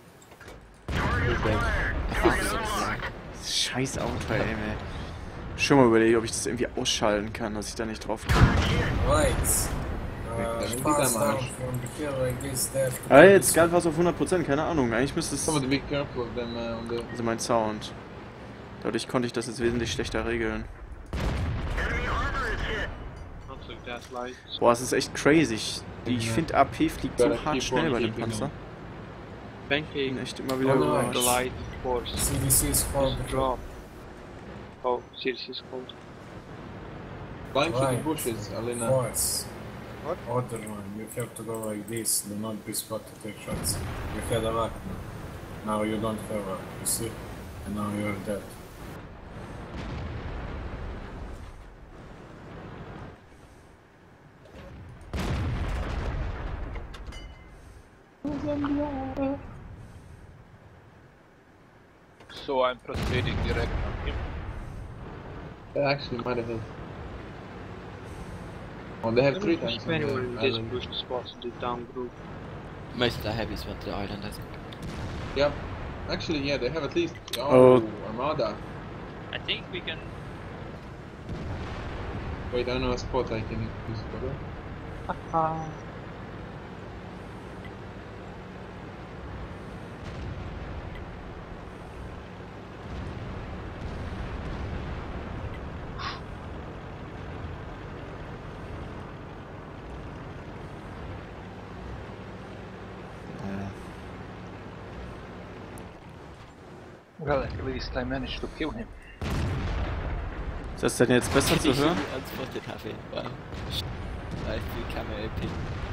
Scheiß Auto, ey. Schon mal überlegt, ob ich das irgendwie ausschalten kann, dass ich da nicht drauf komme. Right. Pass down from the hill like this, there. Ah, jetzt gerade war es auf 100%, keine Ahnung. Eigentlich müsste es... Somebody be careful of them on the... Also mein Sound. Dadurch konnte ich das jetzt wesentlich schlechter regeln. Boah, es ist echt crazy. Ich finde AP fliegt so hart schnell bei dem Panzer. Ich bin echt immer wieder überrascht. CDC is for the drop. Oh, seriously, it's cold. Blind to the Right. bushes, Alina. Force. What? Other one. You have to go like this. Do not be spot to take shots. You had a luck now. Now you don't have a. You see? And now you're dead. So I'm proceeding direct on him. They actually might have hit. Oh, they have 3 tanks If on anyone in the this island. bush spots the down group. Most of the heavies went to the island, I think. Yep. Actually, yeah, they have at least... Oh. Armada. I think we can. Wait, I know a spot I can use for that. Well, at least I managed to kill him. Ist das denn jetzt besser zu hören? Unspotted heavy. Wow. Nice blue camo AP.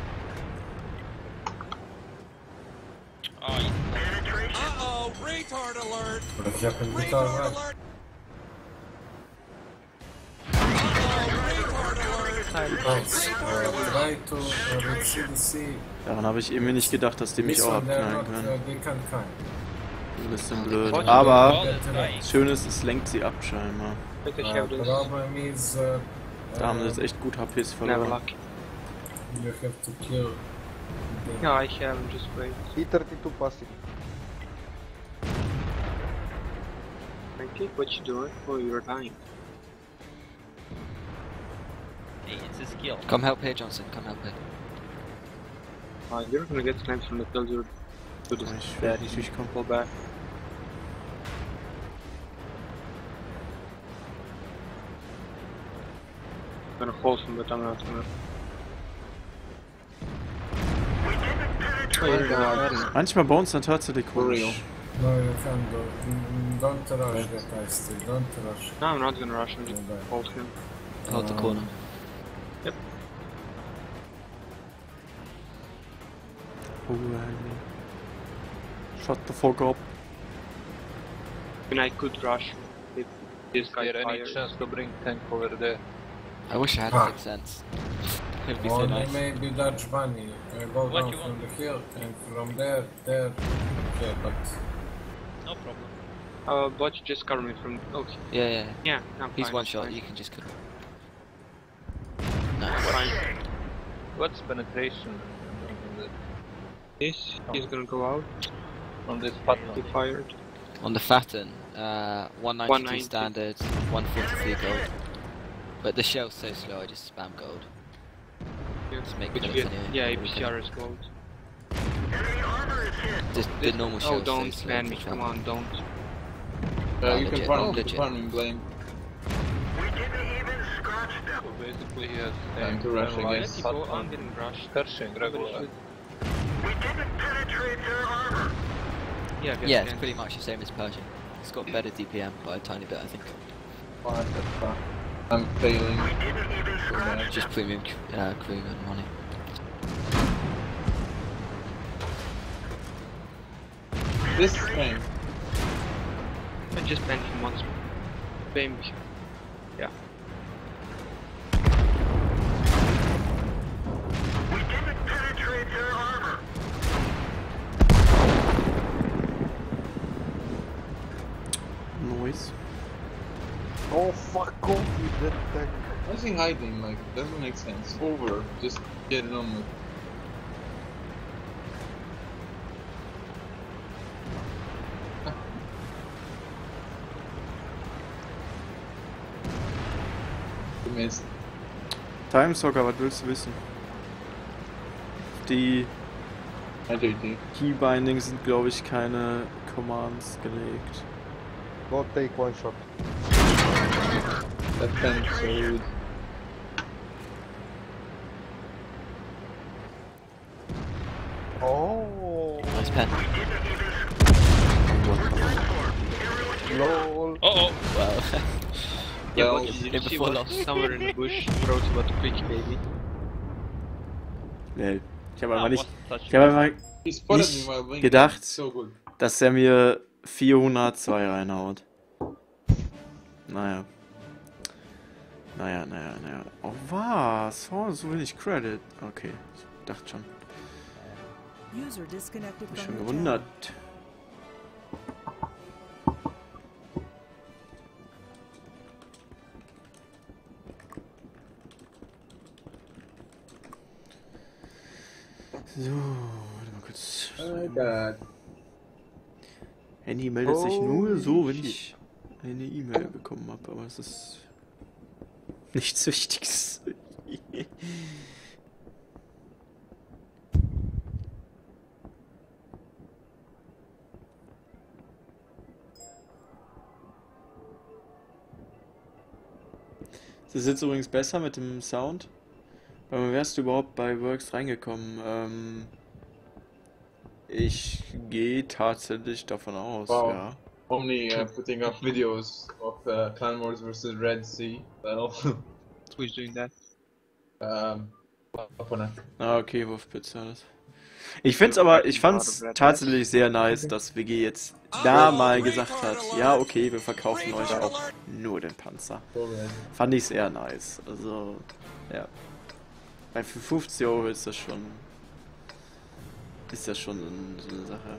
Oh, yeah. Uh-oh, retard alert! What happened with our right? Nice. Try to with CDC. Daran habe ich irgendwie nicht gedacht, dass die mich This auch one, they're abknallen not, können. they can climb. Ein bisschen blöd. What? Aber Right. das Schöne ist, es lenkt sie ab scheinbar. Because you have this. Problem is Da haben sie jetzt echt gut HPs Never verloren. lucky. you have to kill. Yeah, I have, just wait. T32 passive. Frankie, what you doing? Oh, you're dying. Hey, it's a skill. Come help here, Johnson. Come help here. You're gonna get sniped from the field. You're to the Ich werde nicht durchkommen. pull back. I'm gonna force him, but I'm not gonna. Oh, you're gonna. Manchmal bei uns dann tatsächlich For real. komisch. No, you can't do. Don't rush that ice still. Don't rush. No, I'm not gonna rush him. Just Yeah, hold him. Hold the corner. Shut the fuck up. I mean, I could rush if this Is guy there any fires. chance to bring tank over there? I wish I had a good sense. It'd be so Or nice. maybe Dutch Bunny. Go What down you from want? the hill and from there. Okay, but No problem. But you just cover me from. Okay. Yeah, yeah. Yeah, I'm He's fine, one it's shot. fine. You can just kill him. Nice. Fine. What's penetration This, he's gonna go out. on this button? He fired. On the Fatten, 192 190. standard, 143 gold. But the shell's so slow, I just spam gold. Just make But you bullets get, anyway. yeah, We can- APCR is gold. The normal Oh, shell's don't so slow. ban me, to come travel. on, don't. You can legit, farm, legit. farming blame. So basically he has Time to rush again. Let you go, I'm getting rushed. Pershing regular. Yeah, Yeah, yes, it's pretty much the same as Pershing. It's got better DPM by a tiny bit, I think. I'm failing. So bad. Just premium crew and money. This thing. I just banned him once. Bam. Yeah. Noise. Oh, fuck off with that tank. Why is he hiding? Like, doesn't make sense. Over. Just get it on with. You missed. Timestalker, was willst du wissen? Die IJT. Keybindings sind, glaube ich, keine Commands gelegt. Go take one shot. That tank so rude. Oh, Nice pen. lol. Uh oh. Wow. Yeah, Well, but you never see fall what off. somewhere in the bush throws about the quick, baby. Nee, ich habe einfach he spotted me nicht while blinking. gedacht, So good. dass er mir 402 reinhaut. Naja. Naja. Oh was? Oh, so wenig Credit. Okay, ich dachte schon. User disconnected Bin from schon your gewundert. So, warte mal kurz. Oh God. Handy meldet sich nur so, Holy wenn shit. ich eine E-Mail bekommen habe, aber es ist nichts Wichtiges. Das ist jetzt übrigens besser mit dem Sound. Wann wärst du überhaupt bei Works reingekommen? Ich gehe tatsächlich davon aus, Wow. ja. Only putting up videos of Clan Wars versus Red Sea. Who's doing that? Opponent. Ah, okay, Wurfpizza das. Ich fand's tatsächlich sehr nice, dass WG jetzt da mal gesagt hat, ja okay, wir verkaufen euch auch nur den Panzer. Fand ich sehr nice. Also, ja. Weil für 50 Euro ist das schon so eine Sache.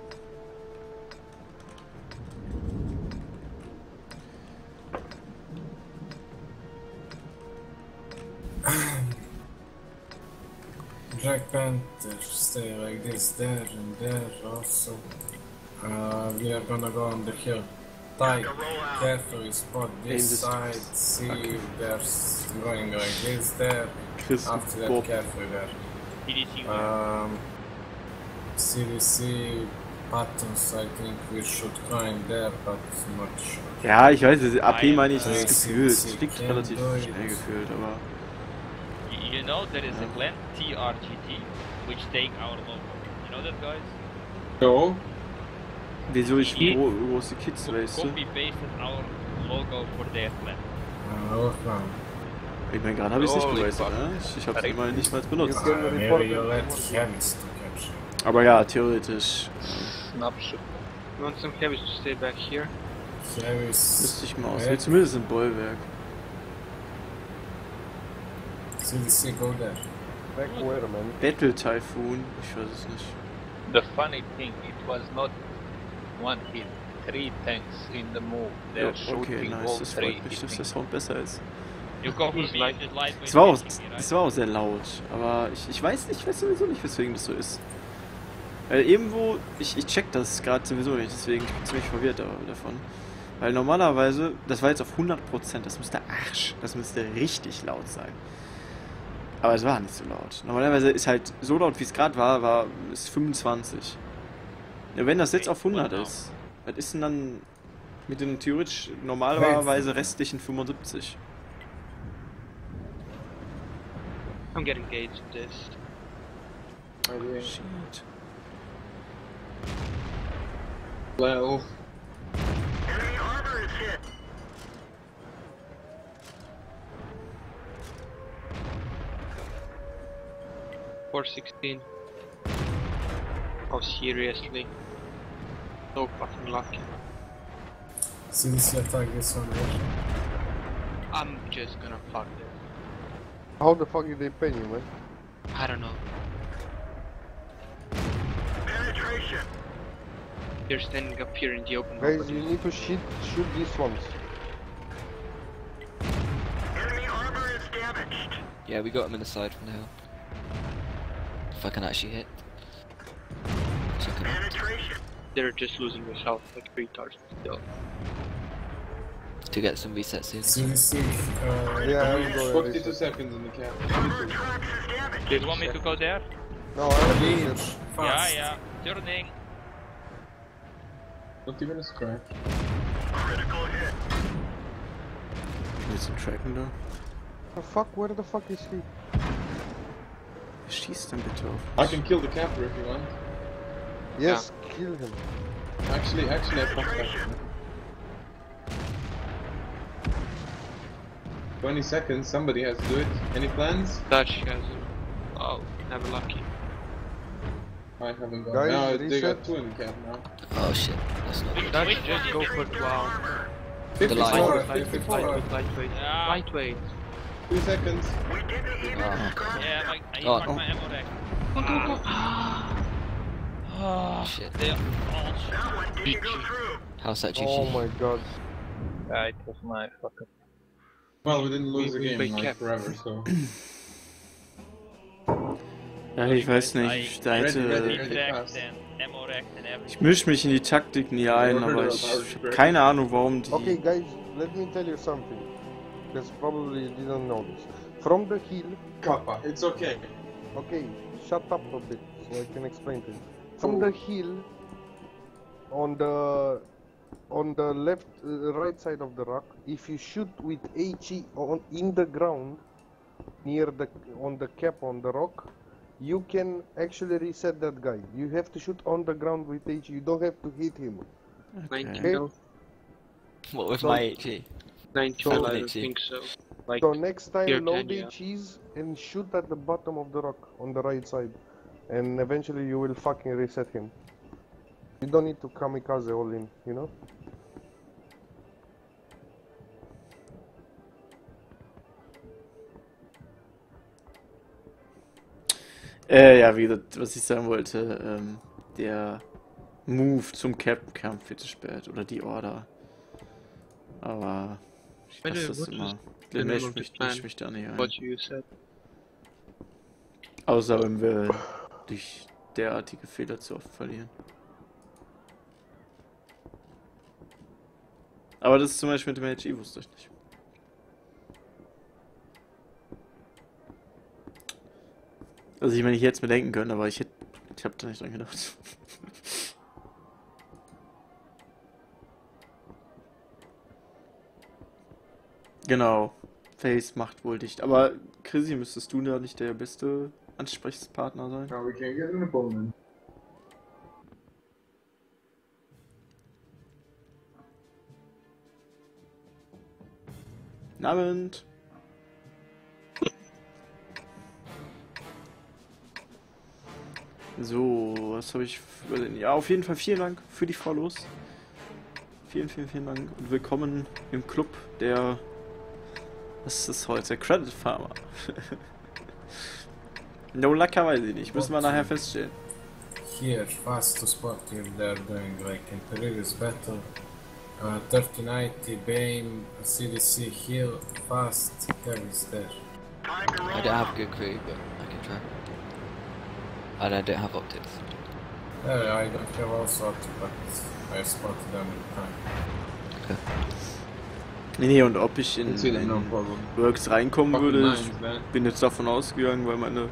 Black Panther, stay like this, there and there also. We are gonna go on the hill. Tight, carefully spot this side, see if there's going like this, there. After that, carefully there. CDC buttons, I think we should climb there, but not sure. Ja, ich weiß, das AP meine ich, das ist gefühlt. Es fliegt relativ schnell gefühlt, aber... You know there is a clan TRGT which take our logo. You know that, guys? No. Wieso ich große Kids, weißt du? Copy pasted our logo for their clan. Ich meine, gerade habe ich es nicht gewastet, ne? Ich habe es immerhin nicht mal benutzt. Aber ja, theoretisch. Snapshot. You want some heavies to stay back here? Müsste ich mal auswählen, zumindest im Bollwerk. CDC, go there. Back where, man? Battle Typhoon, ich weiß es nicht. The funny thing, it was not one hit, 3 tanks in the move. They're Ja, shooting okay, all nice, das 3. freut mich, dass der Sound besser ist. You go for me, just light Es war auch sehr laut, aber ich weiß sowieso nicht, weswegen das so ist. Weil irgendwo, ich check das gerade sowieso nicht, deswegen bin ich ziemlich verwirrt davon. Weil normalerweise, das war jetzt auf 100%, das müsste richtig laut sein. Aber es war nicht so laut. Normalerweise ist halt so laut, wie es gerade war, ist 25. Ja, wenn das jetzt auf 100 ist, was ist denn dann mit den theoretisch normalerweise restlichen 75? I'm getting engaged in this. Shit. Well. Enemy armor is hit. .416. Oh, seriously? So fucking lucky. CDC attack this one here. I'm just gonna fuck this. How the fuck did they pin you, man? I don't know. Penetration. You're standing up here in the open. Guys, you need to shoot these ones. Enemy armor is damaged. Yeah, we got him in the side from the hill. If I can actually hit. Penetration. They're just losing their health like retards still. To get some resets soon. CDC, Yeah, I will go 42 seconds in the camp. Do you want me to go there? No, I don't need it. Yeah, turning. Not even a scratch. Critical hit. Willst du tracken da? The fuck? Where the fuck is he? Wer schießt denn bitte auf? I can kill the camper if you want. Yes, kill him. Actually, I fucked that. 20 seconds, somebody has to do it. Any plans? Dutch has. Oh, never lucky. I haven't got. Guys, No, they got reset. 2 in the camp now. Oh shit, that's not good. Dutch, just go for 12. 54, Lightweight, 54. lightweight. Yeah. Lightweight. 2 seconds. Oh, Yeah, I Oh. marked my ammo rack. Go, go, go. Oh, shit. they are all shit. That one didn't go through. How's that GG? Oh my god. Yeah, it was my fuck up. Well, we didn't lose the We game like kept- forever, so. Ja, ich weiß nicht, da hätte... Retract and ammo rack and everything. Ich mische mich in die Taktik nie ein, aber ich habe keine Ahnung, warum Okay, die... guys, let me tell you something. Because probably you didn't know this. From the hill. Kappa, it's okay. Okay, shut up a bit so I can explain to you. From the hill, on the left, right side of the rock, if you shoot with HE in the ground, near the on the cap on the rock, you can actually reset that guy. You have to shoot on the ground with HE. You don't have to hit him. 19 Okay. though. What with So- my HE? 19, I don't HE. think so. Like, So next time tier load 10, yeah. HEs and shoot at the bottom of the rock on the right side, and eventually you will fucking reset him. You don't need to kamikaze all in, you know? Ja, wie gesagt, was ich sagen wollte, der Move zum Cap kam viel zu spät, oder die Order. Aber ich By the lasse way, das what immer. was the name of the Misch plan? mich da nicht ein. What you said. Außer wenn wir durch derartige Fehler zu oft verlieren. Aber das ist zum Beispiel mit dem HE wusste ich nicht. Also ich meine, ich hätte es mir denken können, aber ich habe da nicht dran gedacht. Genau, Face macht wohl dicht. Aber Chrissy, müsstest du da nicht der beste Ansprechpartner sein? Now we can get an opponent. Guten Abend. So, was habe ich übersehen? Ja, auf jeden Fall vielen Dank für die Follows. Vielen Dank und willkommen im Club der... Was ist heute? Credit Farmer. No Lucker weiß ich nicht. Müssen wir nachher feststellen. Here, fast to spot if they're doing like in previous battle. 3090, BAME, CDC, heal, fast, Kevin's there. I don't have good crew, but I can try. And I don't have optics. Yeah, I don't have also optics, but I spotted them in time. Nee, und ob ich in No problem. Works reinkommen Fucking würde, nice, ich man. bin jetzt davon ausgegangen,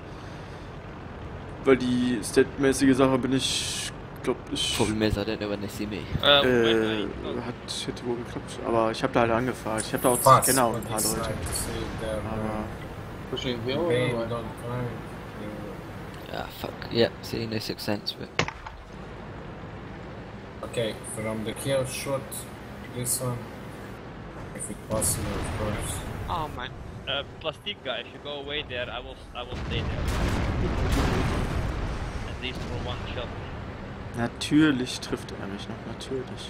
weil die statmäßige Sache bin ich, glaube ich, Problem is, I don't know when they see me. hätte wohl geklappt, aber ich habe da halt angefragt, ich habe da auch Fast, Scanner und on ein paar this Leute, side to see if they're aber Pushing hill or BAME what? don't climb. Ah, fuck. Yeah, see, no 6th sense, but... Okay, from the kill shot, this one, if it's possible, of course. Oh man. Plastic guy, if you go away there, I will stay there. At least for one shot. natürlich trifft er mich noch, natürlich.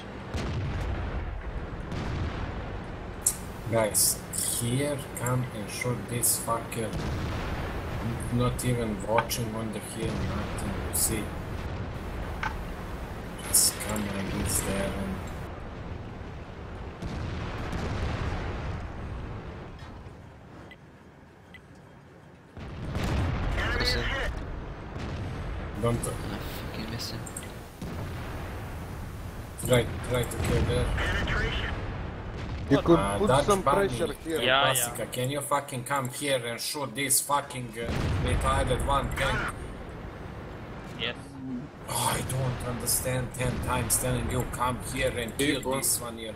Guys, here come and shoot this fucker. Not even watching on the hill, nothing. See, just come like this there and Listen, don't I fucking miss him. try to kill there. You could put Dutch some Bunny, pressure here. Classica, can you fucking come here and shoot this fucking retarded one tank? Yes. Oh, I don't understand 10 times telling you come here and kill this one here.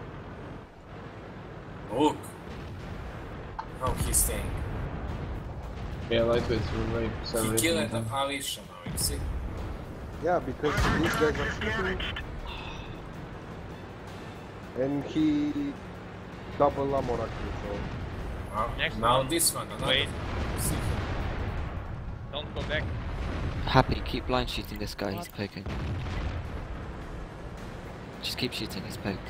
Look how he's staying. Yeah, lightweights were right. He killed Alicia now, you see? Yeah, because these guys are shooting. And he double ammo actually, so Next now one. this one. Wait. Don't go back. Happy, keep blind shooting this guy, he's poking. Just keep shooting, he's poked.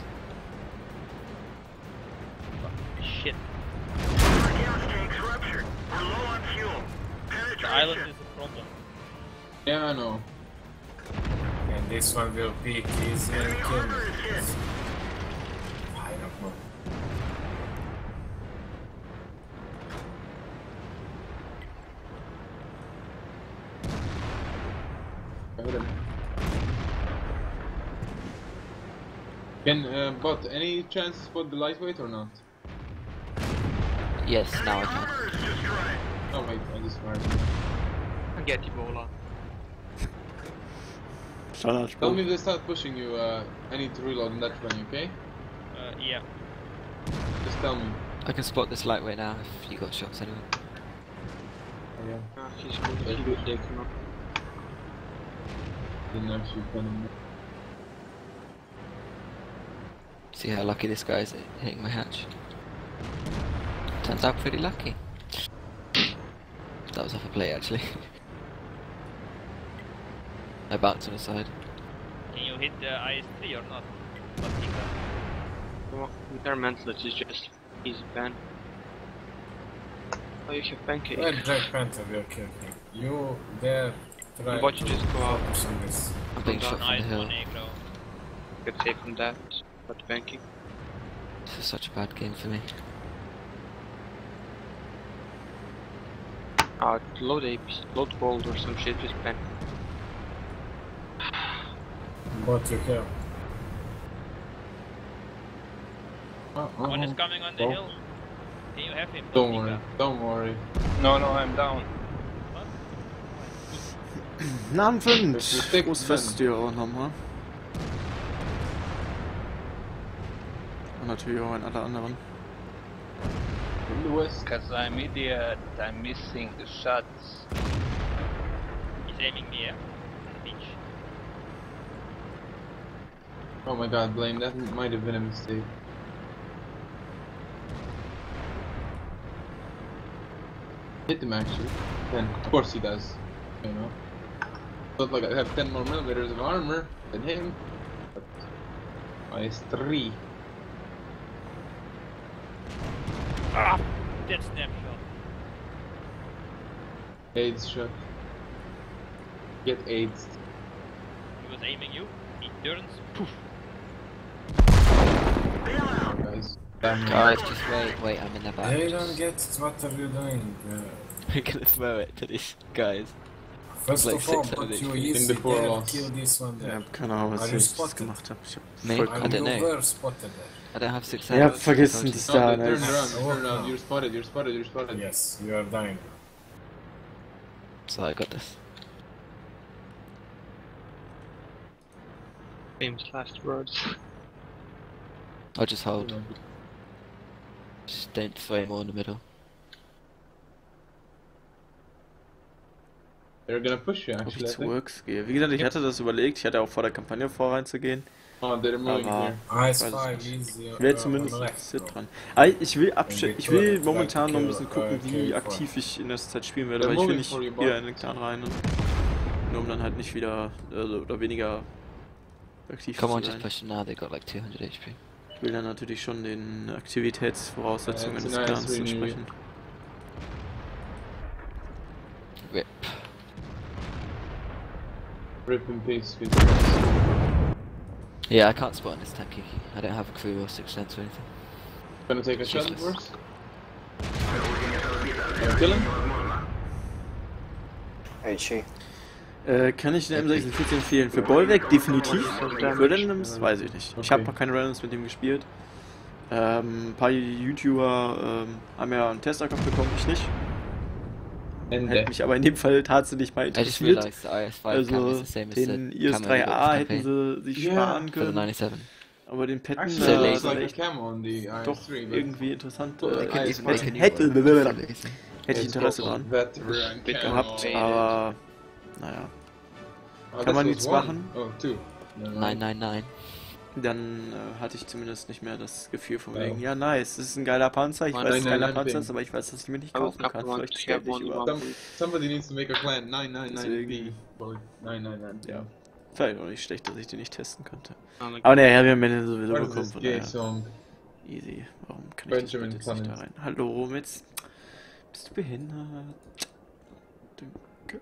Shit. Our gas tanks ruptured. We're low on fuel. The island Penetration. is a problem. Yeah, I know. And this one will peek easy and Enemy kill me. armor is hit. I don't know. But any chance to spot the lightweight or not? Yes, now I can. Armor is destroyed. Oh wait, I just fired. I get Ebola. Tell me if they start pushing you, I need to reload in that plane, okay? Yeah. Just tell me. I can spot this lightweight now if you got shots anyway. Oh, yeah. He's really taken up. Didn't actually put him. See how lucky this guy is at hitting my hatch. Turns out pretty lucky. That was off a plate actually. I bounced on the side. Can you hit the IS-3 or not? Well, their mentalist is just easy ban. Oh, you have pancake. That Jack Panther will kill him. You there try But you to just go out. focus on this. I'm being shot from the Nice hill. one, Agro. Get safe from that. But pancake. This is such a bad game for me. Load apes, load gold or some shit, just ban. What you have? One is coming on the Oh. hill. Can you have him? Don't worry, don't worry. No, I'm down. Namen 5. Respekt, Groß fest hier auch nochmal. Und natürlich auch in alle anderen. In the west. Because I'm idiot, I'm missing the shots. He's aiming the air. Beach. Oh my god, Blame, that might have been a mistake. Hit him actually. Then, of course he does. You know. Look like I have 10 more millimeters of armor than him. But IS-3. Ah! Dead snapshot. AIDS shot. Get AIDS. He was aiming you. He turns. Poof. Guys. Damn Guys, just wait, I'm in the back. They don't get it, what are you doing? We're gonna throw it to these guys. First Like of all, 600 put you HP. easy the four there, loss. kill this one Ich there. hab keine Ahnung, was Are ich you jetzt spotted? gemacht habe. Ich Me? hab I vollkommen... don't You know. were spotted there. I don't have 6 Ich hab vergessen, I dass told da No, they turned ist. around, you're spotted, you're spotted, you're spotted. Yes, you are dying. you. So I got this. Famous last words. I'll just hold. Just don't throw more in the middle. They're gonna push you Ob actually, ich I zu think. Works gehe. Wie gesagt, ich hatte das überlegt. Ich hatte auch vor der Kampagne vor reinzugehen. Oh, they're moving Aber here. Ice weiß es 5 nicht. easy. Ich wäre zumindest interessiert dran. Aber ich will ich will momentan noch ein bisschen gucken, wie aktiv ich in der Zeit spielen werde, weil ich will nicht hier in den Clan rein. Nur um dann halt nicht wieder, oder weniger aktiv Come on, zu just sein. push it now, they got like 200 HP. Ich will dann natürlich schon den Aktivitätsvoraussetzungen des Clans entsprechen. RIP. Rip in peace, good. Yeah, I can't spot on this tanky. I don't have a crew or 6 cents or anything. Gonna take a It's shot useless. first? Kill him? Kann ich den M46 empfehlen? Für Bollwerk definitiv. Für Randoms weiß ich nicht. Ich habe noch keine Randoms mit dem gespielt. Ein paar YouTuber haben ja einen Testaccount bekommen, ich nicht. Hätte mich aber in dem Fall tatsächlich mal I just interessiert. realized the IS-5 cam Also is the same as den the camo we got IS-3A for hätten campaign. sie sich Yeah, sparen For the können. 97. Aber den Petten Actually, So it lazy. looks like a echt camo on the doch IS-3, but irgendwie interessant. They can even make a new Hätte one. ich Interesse dran veteran gehabt, camo. aber naja. Oh, Kann man this nichts was one. machen. Oh, two. No, no. 999. dann hatte ich zumindest nicht mehr das Gefühl von wegen, ja nice, das ist ein geiler Panzer, ich weiß, dass es ein geiler Panzer ist, aber ich weiß, dass ich mir nicht kaufen kann, vielleicht das Geld nicht überhaupt. Somebody needs to make a plan. 999 Deswegen, 999. ja. Vielleicht auch nicht schlecht, dass ich den nicht testen konnte. Aber naja, wir haben Ende sowieso What is bekommen, this von gay daher. song? Easy. Warum kann ich Benjamin das jetzt nicht da rein? Hallo, Mitz. Bist du behindert? Danke.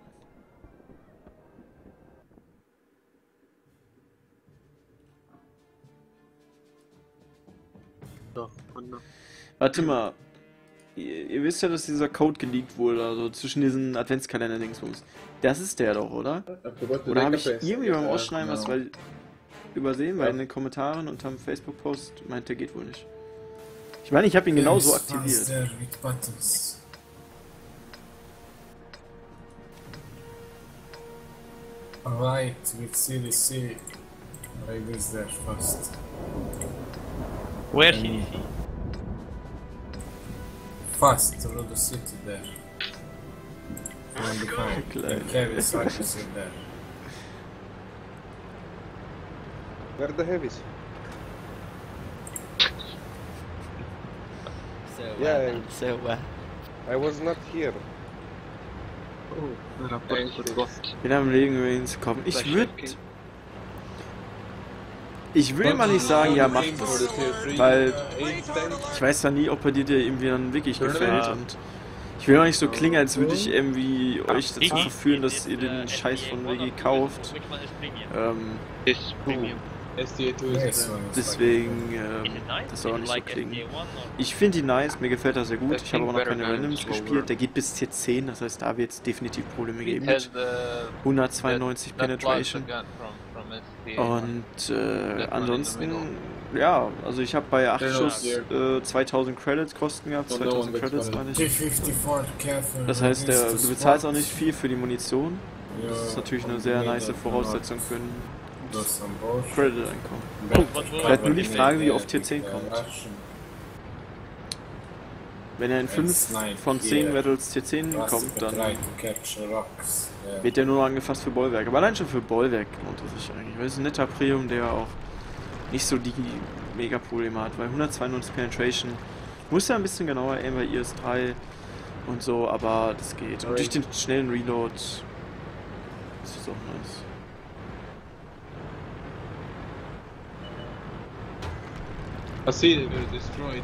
So, und Warte mal. Ihr wisst ja, dass dieser Code geleakt wurde, also zwischen diesen Adventskalender-Dingsbums. Das ist der doch, oder? Oder habe ich irgendwie beim Ausschneiden was übersehen, weil in den Kommentaren und am Facebook-Post meint, der geht wohl nicht. Ich meine, ich habe ihn genauso aktiviert. Right, with CDC. Like this there first. Where CDC? Fast through the city there. From behind. And carry cycles in there. Where are the heavies? So I was not here. Bin am Legen, über ihn zu kommen. Ich will mal nicht sagen, ja, macht das, weil ich weiß ja nie, ob er dir irgendwie dann wirklich gefällt und ich will auch nicht so klingen, als würde ich irgendwie euch dazu verführen, dass ihr den Scheiß von WG kauft. Deswegen, das soll auch nicht so klingen. Ich finde ihn nice, mir gefällt er sehr gut. Ich habe aber noch keine Randoms gespielt. Der geht bis Tier 10, das heißt, da wird es definitiv Probleme geben mit 192 Penetration. Und ansonsten, ja, also ich habe bei 8 Schuss 2000 Credits Kosten gehabt, 2000 Credits meine ich. Das heißt, du bezahlst auch nicht viel für die Munition. Das ist natürlich eine sehr nice Voraussetzung für ein Credit-Einkommen. Bleibt nur die Frage, wie oft Tier 10 kommt. Wenn er in 5 von 10 Battles Tier 10 kommt, dann wird er nur angefasst für Bollwerk. Aber allein schon für Bollwerk lohnt er sich eigentlich. Weil es ist ein netter Premium, der auch nicht so die Mega-Probleme hat. Weil 192 Penetration muss ja ein bisschen genauer aimen bei IS-3 und so, aber das geht. Und durch den schnellen Reload ist es auch nice. I see they were destroyed.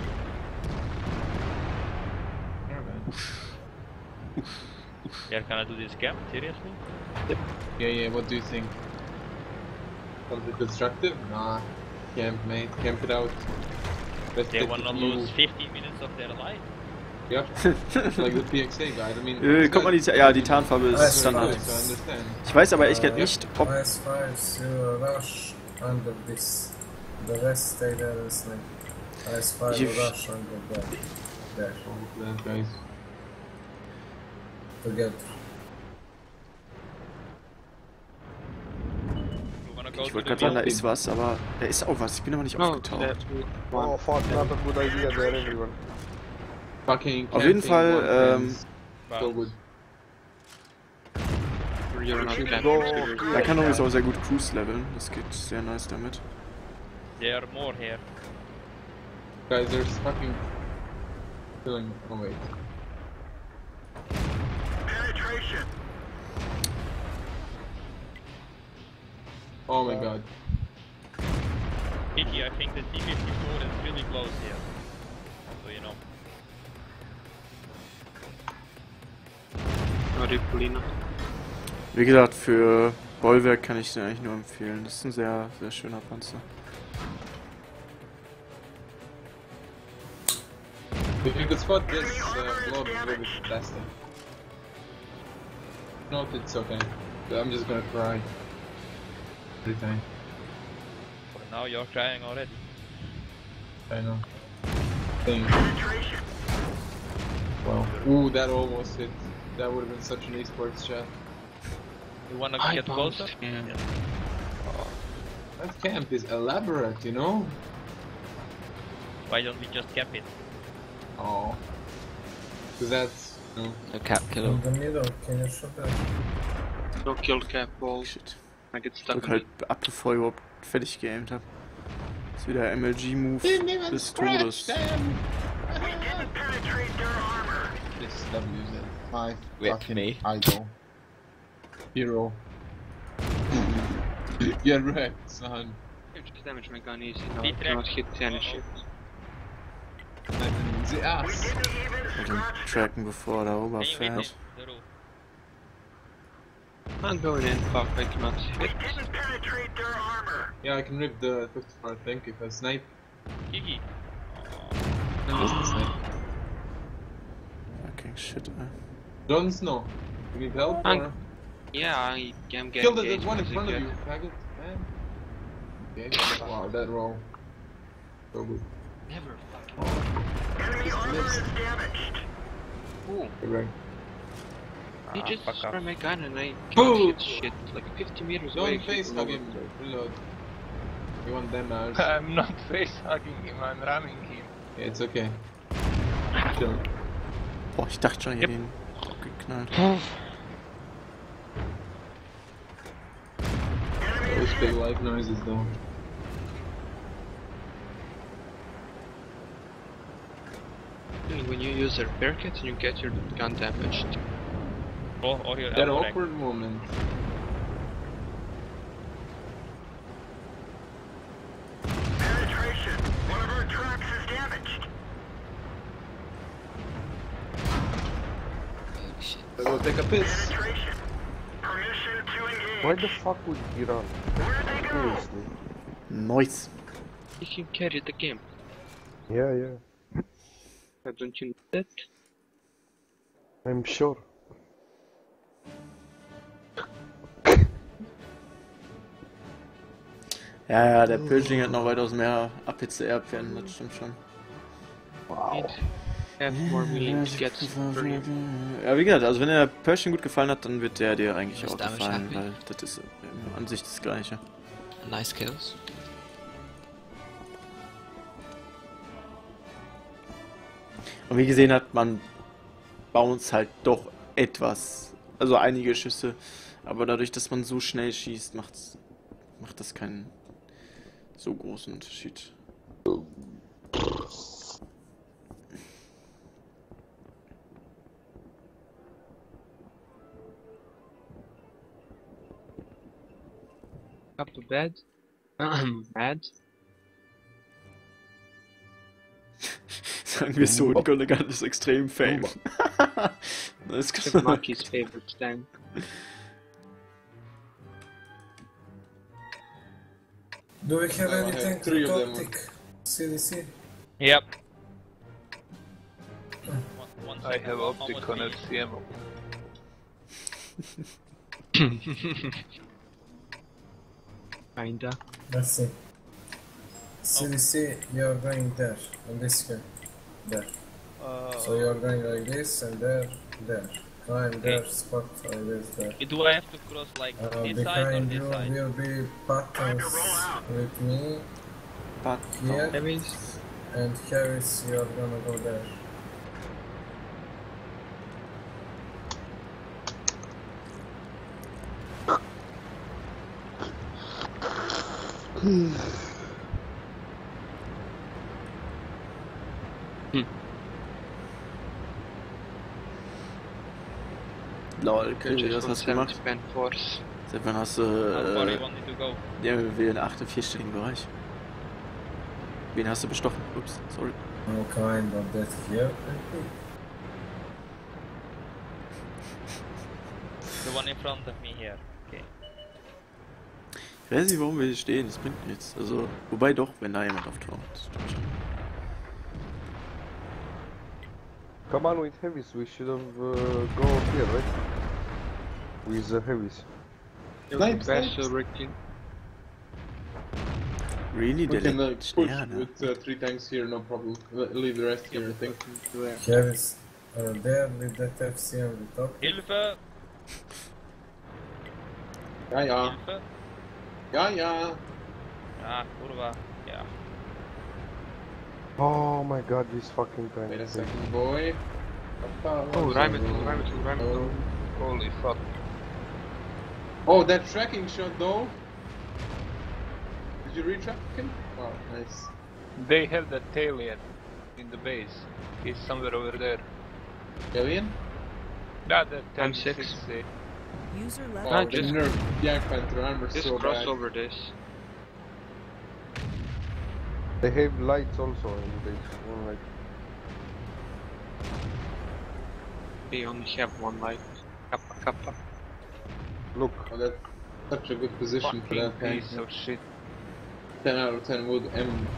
Yeah, can I do this camp? Seriously? Yep. Yeah, what do you think? Something constructive? Nah. Camp, mate. Camp it out. Let's they wanna lose 15 minutes of their life? Yeah. Like the PXA guys, I mean... Guck mal, die Tarnfarbe ist Standard. Ich weiß aber echt nicht, ob... rush under this. The rest stay there and sleep. I spy the rush under there. Guys. Together. Ich wollte gerade sagen, da ist was, aber da ist auch was. Ich bin aber nicht aufgetaucht. Oh, fuck, not a good idea there, everyone. Fucking auf jeden Fall, so gut. Da kann übrigens auch sehr gut Cruise leveln. Das geht sehr nice damit. There are more here. Guys, there's fucking killing. Oh wait. Penetration. Oh my god. Iggy, I think the T-54 is really close here. So you know. Wie gesagt, für Bollwerk kann ich den eigentlich nur empfehlen. Das ist ein sehr, sehr schöner Panzer. If you could spot this blob, it would be fantastic. No, it's okay. I'm just gonna cry. Every time. For now you're crying already. I know. Wow. Ooh, that almost hit. That would have been such an esports chat. You wanna get closer? Yeah. Oh, that camp is elaborate, you know? Why don't we just cap it? Oh. Because that's... No cap killer. In the middle, can you shoot that? No kill cap balls. Shit. I get stuck Drück in halt ab, bevor überhaupt fertig geaimt habe. Das ist wieder MLG-Move des Todes. This WZ5 fucking idol. Hero. Get wrecked, son. Just damage my gun easy now. I cannot hit any shit. The ass. Und den tracken, bevor er da rüber fährt. I'm going in, fuck, I cannot hit. Yeah, I can rip the 54 tank if I snipe. Gigi. No, doesn't snipe. Fucking shit, ey. Jon Snow, you need help or? Yeah, I am getting Kill the engaged one in as front it of gets. you, faggot, man. Okay, wow, that roll. So good. Never fucking. Just missed. Ooh. Right. He just fuck off. threw my gun and I Boom! can't hit shit. Like 50 meters away. Don't face hug him, reload. You want damage. I'm not face hugging him, I'm ramming him. Yeah, it's okay. Chill. Boah, ich dachte schon, hier den geknallt. Those big life noises though. When you use a repair kit, you get your gun damaged. Or your That elbow rack. awkward moment. Penetration. One of our tracks is damaged. Holy shit. I will take a piss. Penetration. Permission to engage. Why the fuck would he run? Seriously. Nice. You can carry the game. Yeah, yeah. Don't you know that? I'm sure. Ja, der Purging hat noch weitaus mehr APCR-Pen, das stimmt schon. Wow. Have more millions to get through. Ja, wie gesagt, also wenn der Pershing gut gefallen hat, dann wird der dir eigentlich Was auch damit gefallen, happy? weil das ist an sich das Gleiche. Nice kills. Und wie gesehen hat, man bounce halt doch etwas, also einige Schüsse, aber dadurch, dass man so schnell schießt, macht das keinen so großen Unterschied. Up to bed. Bad. Sagen wir es so, Nico Legan ist extrem fame. Das ist It's klar. Monkey's favorite tank. Do we have I have anything three to of them. optic? CDC? Yep. One I second, have almost optic on finished. LCM. Kinda. Let's see. CDC, you're going there, on this here. There. So you're going like this, and there, there. Climb there, spot like this, there. Do I have to cross like this side or Behind this you side? will be patterns with me here, and Harris, you're gonna go there. Lol, Kirby, was hast du gemacht? Spend force. Seit wann hast How far du you want me to go? ja, wir wählen 8 im vierstelligen Bereich. Wen hast du bestochen? Ups, sorry. No kind of that here. The one in front of me here. Okay. Ich weiß nicht, warum wir hier stehen, das bringt nichts. Also, wobei doch, wenn da jemand auftaucht. Das stimmt schon. Come on with heavies, we should have go here, right? With the heavies. Vessel rigging. Really? We Der can legt push Sterne. with 3 tanks here, no problem. Leave the rest here, I think. Harris, there with that FC on the top. Hilfe! Ja, ja. Hilfe! Ja, ja. Ah, kurwa. Ja. Oh my god, this fucking tank. Wait a second, boy. Oh, Rhymington. Holy fuck. Oh, that tracking shot though. you retrap him? Wow, nice. They have that alien in the base. He's somewhere over there. Alien? Yeah, that M6. M6. User left. Oh, just- they nerfed Black Panther armor Just so cross bad. over this. They have lights also in this. Like, We only have one light. Kappa, kappa. look, Oh, that's such a good position for Fucking that tank. piece of shit. 10 out of 10 wood.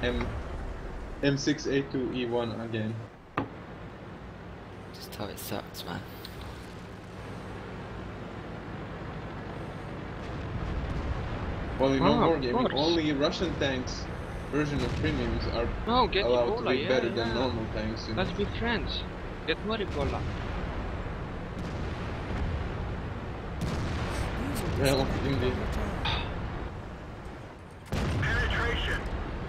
M6A2E1 again. Just how it sucks, man. Only no Ah, more of gaming. course. Only Russian tanks version of premiums are No, get allowed to Ebola, be yeah, better yeah. than normal tanks. You know? Let's be friends. Get more Ebola. User Well, disconnected from indeed. your channel. Penetration.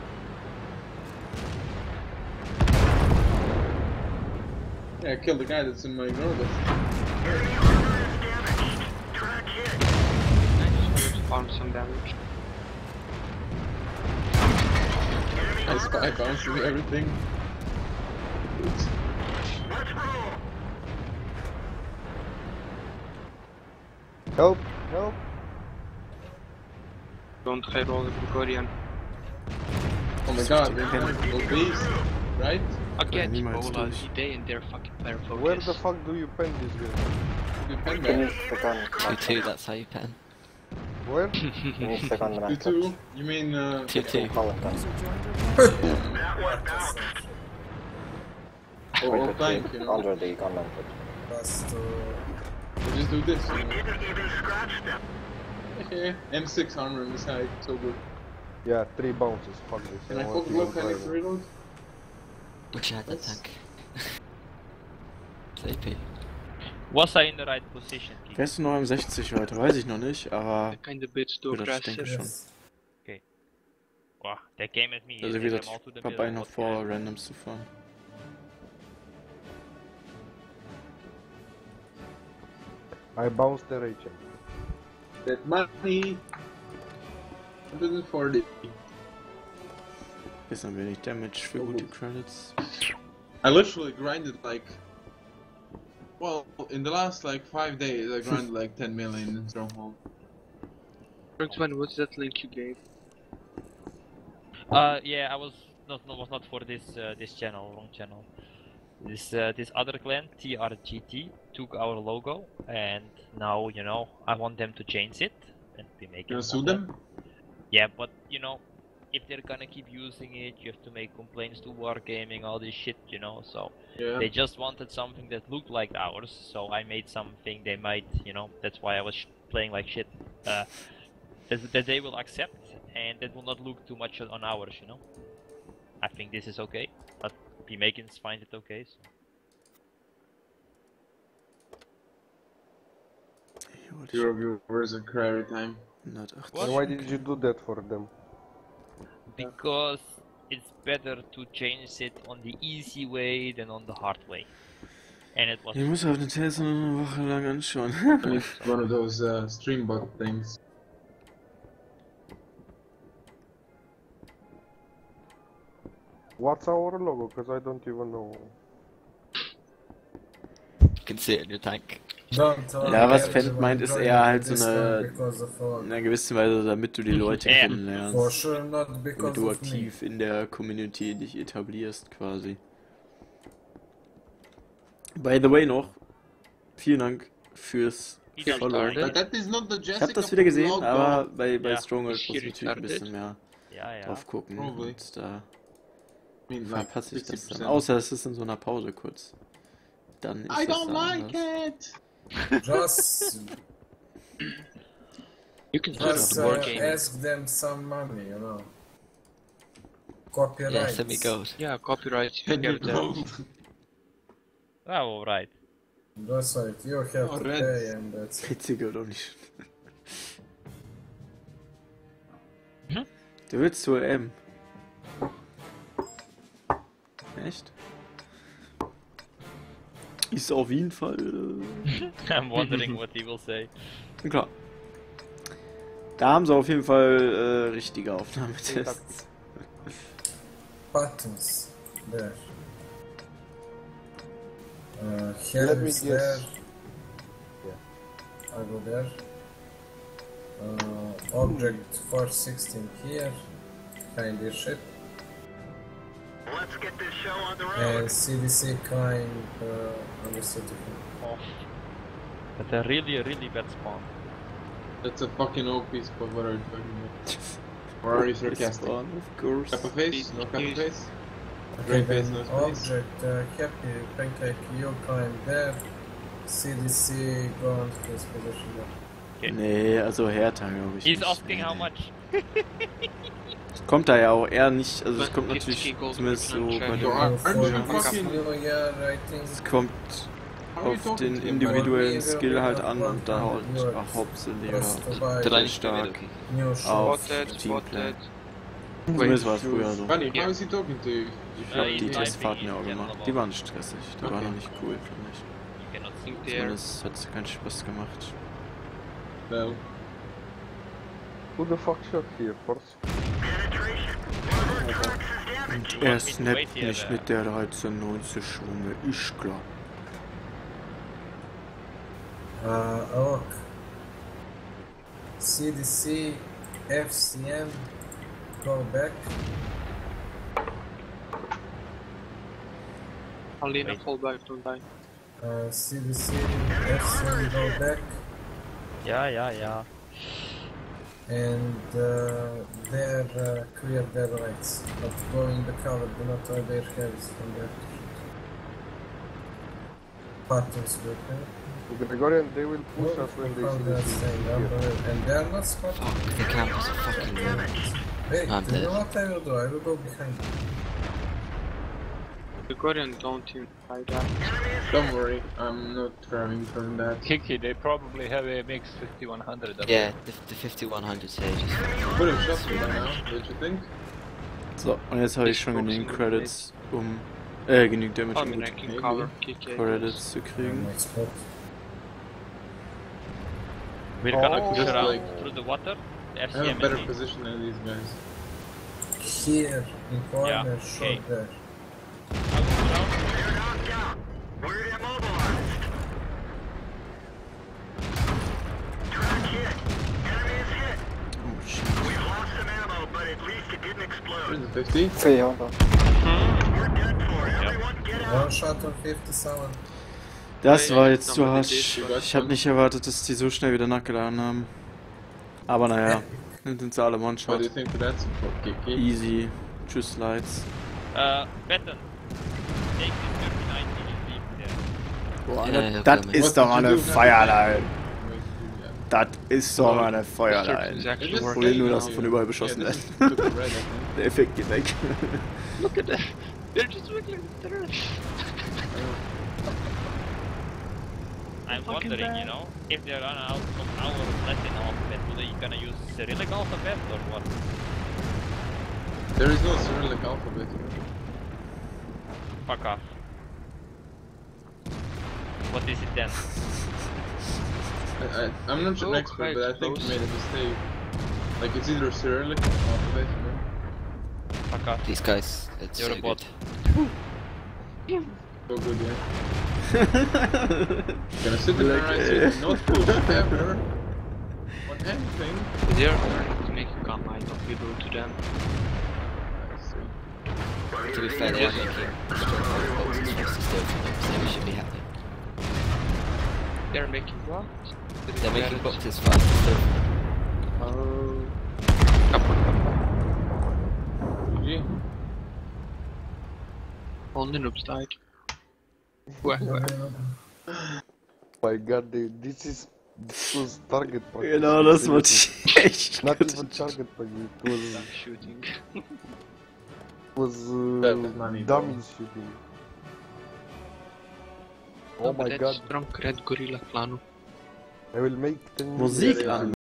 Yeah, I killed the guy that's in my ignore list. Enemy armor is damaged. Track hit. I just want to spawn some damage. I spy bouncing everything. Oops. Let's roll. help, help. Don't reroll the Gregorian. Oh my god, they're tactical beast, right? Again, niemals Ebola, durch. they and their fucking player focus. Where the fuck do you pen this guy? You pen Finish that. the gun. Two, that's how you pen. Where? Finish the gun, man. 2-2? You mean, Two. Holland gun. User joined your channel. That one bounced. or tank, you know? Under the gun mounted. Plus to... We just do this, We you know? didn't even scratch them. Okay, M6 armor on the side, so good. Yeah, 3 bounces. Fuck this. Can I don't want focus to look? Can I even try reload? Wish I had that Yes. tank. TP. Was er in the right position? Kiki? Wer ist denn noch im 60 heute? Weiß ich noch nicht, aber Kind of bit too Oder ich denke aggressive. schon. Wow, they came at me. Also they wie came gesagt, all to the ich hab middle, einen noch what vor, can I do? Randoms zu fahren. I bounced the Rachel. That money! 140. Bisschen wenig Damage für gute Credits. I literally grinded like... Well, in the last like 5 days, I grinded like 10 million in Stronghold. When what's that link you gave? Yeah, I was not for this this channel, wrong channel. This other clan, TRGT, took our logo, and now you know I want them to change it and be making. You wanna sue them? Yeah, but you know, if they're gonna keep using it, you have to make complaints to Wargaming, all this shit, you know. So Yeah. they just wanted something that looked like ours, so I made something they might, you know. That's why I was playing like shit. That they will accept, and that will not look too much on ours, you know. I think this is okay, but P-Makins find it okay. So. Your viewers are cry every time. Not And why did you do that for them? Because it's better to change it on the easy way than on the hard way. And it was. Ich muss auf den Test noch eine Woche lang anschauen. It's one of those streambot things. What's our logo? Because I don't even know. You can see it in your tank. Ja, was Fendt meint, ist eher halt so eine, because of all. in einer gewissen Weise, damit du die Leute Yeah. kennenlernst. For sure not Damit because du of me. aktiv in der Community dich etablierst, quasi. By the way noch, vielen Dank fürs Follow. But that is not the Ich Jessica hab das wieder gesehen, logo. aber bei Ja. Stronghold Ist muss ich hier natürlich ein bisschen retarded? mehr Ja, ja. drauf gucken. Probably. Und da I mean, like verpasse ich das dann. 60%. Außer es ist in so einer Pause kurz. Dann ist I das don't dann like anders. it! Just, You can just just Wargaming. ask them some money, you know. Copyright. Yeah, send me gold. Yeah, copyright. You And get your that. gold. Oh, alright. That's right, you have Oh, to red. pay and that's it. Witziger doch nicht. Mhm. Du willst zur M. Echt? Ist auf jeden Fall. I'm wondering what he will say. Klar. Da haben sie auf jeden Fall richtige Aufnahmetests. Buttons. There. Let Here me is guess. there. Yeah. I go there. Object 416 here. Behind your ship. Let's get this show on the road. And CDC kind on the city. Off. That's a really, really bad spawn. That's a fucking OP spot, what are you talking about? Or are you sarcastic? Of course. Kappa face? No kappa face? Okay, Grey face, then no space? object happy pancake you kind there. CDC gone to his position there. Okay. Nee, also Hertha glaube ich He's nicht. asking Nee, how nee. much. Kommt da ja auch eher nicht, also es kommt 50 natürlich gold zumindest so per bei So, den, aren't you For fucking... familiar, I think. es kommt How are you auf talking den to him? individuellen Skill halt an und da halt hauptsächlich Plus to buy Did I sehr nicht stark new auf Spotted, Teamplay. spotted. Zumindest war es früher so. Funny, Yeah. how is he talking to you? Ich habe die Typing Testfahrten ja auch in gemacht. general. Die waren stressig, die waren Okay. noch nicht cool, finde ich. You cannot see In there. Zumindest hat es keinen Spaß gemacht. Well, Who the fuck shot here first? Penetration. One of our trucks is damaged. Er want me to snappt wait here, nicht mit der 1390 Schwunge, ist klar. look. CDC, FCM, go back. Alina, fall back, don't die. CDC, FCM, go back. Yeah. And they're clear their rights. But go in the cover, do not throw their heads from there. Buttons good, Gregorian, they will push us when they see this here. and they are not spotted. Fuck, the campers are fucking ruined. Wait, I'm you know dead. what I will do? I will go behind you. Gregorian, don't even try that. don't worry, I'm not driving from that. Kiki, they probably have a mix 5100 up Yeah, the 5100 here just... Would have shot me by now, don't you think? So, und jetzt habe ich schon genügend Credits, um genügend Damage, I um mean, I gut can cover, kick it. Credits zu kriegen. Next spot. We're gonna push just around like- through the water. The I have FCM a better is position than these guys. Here, in corner, Yeah, shot okay. there. I will push out. They're knocked out. We're immobilized. Track hit. Enemy is hit. Oh shit. We've lost some ammo, but at least it didn't explode. Where's the 50? We're done for. Everyone get out. One shot on 57. Das war jetzt zu harsch. Ich habe nicht erwartet, dass die so schnell wieder nachgeladen haben. Aber naja, dann sind sie alle What do you One-Shot. think for that support, Kiki? Easy. Tschüss, Lights. Betten. Take this 39 leave there. Boah, Ja, das ja, ist doch mal eine Feuerlein. Yeah. Das ist doch mal eine Feuerlein. Is actually Problem working nur, now. dass sie von überall beschossen Yeah, werden. this is super red, I think. Der Effekt geht weg. Look at that. They're just wiggling with the rest. I'm Fucking wondering, bad. you know, if they run out of our Latin alphabet, will they gonna use Cyrillic alphabet or what? There is no Cyrillic alphabet. Fuck off. What is it then? I'm not an Oh, expert, but I think close. you made a mistake. Like, it's either Cyrillic alphabet, you know? Fuck off. These guys, it's You're so a bot. good. So good, yeah. Gonna sit in the right seat, not push ever on anything. They're learning to make a gun, I don't be rude to them. I see. To be fair, they are making straightforward boxes for us to steal from them, so we should be happy. They're making what? They're making boxes for us to steal from them. Oh. GG. Only noobs died. My god, this was target practice. Genau, das wollte ich echt. Not even target practice, it was, Shooting. That was money, though. dummy shooting. No, Oh but my that's god, strong red gorilla planu. I will make 10 Musik million. an.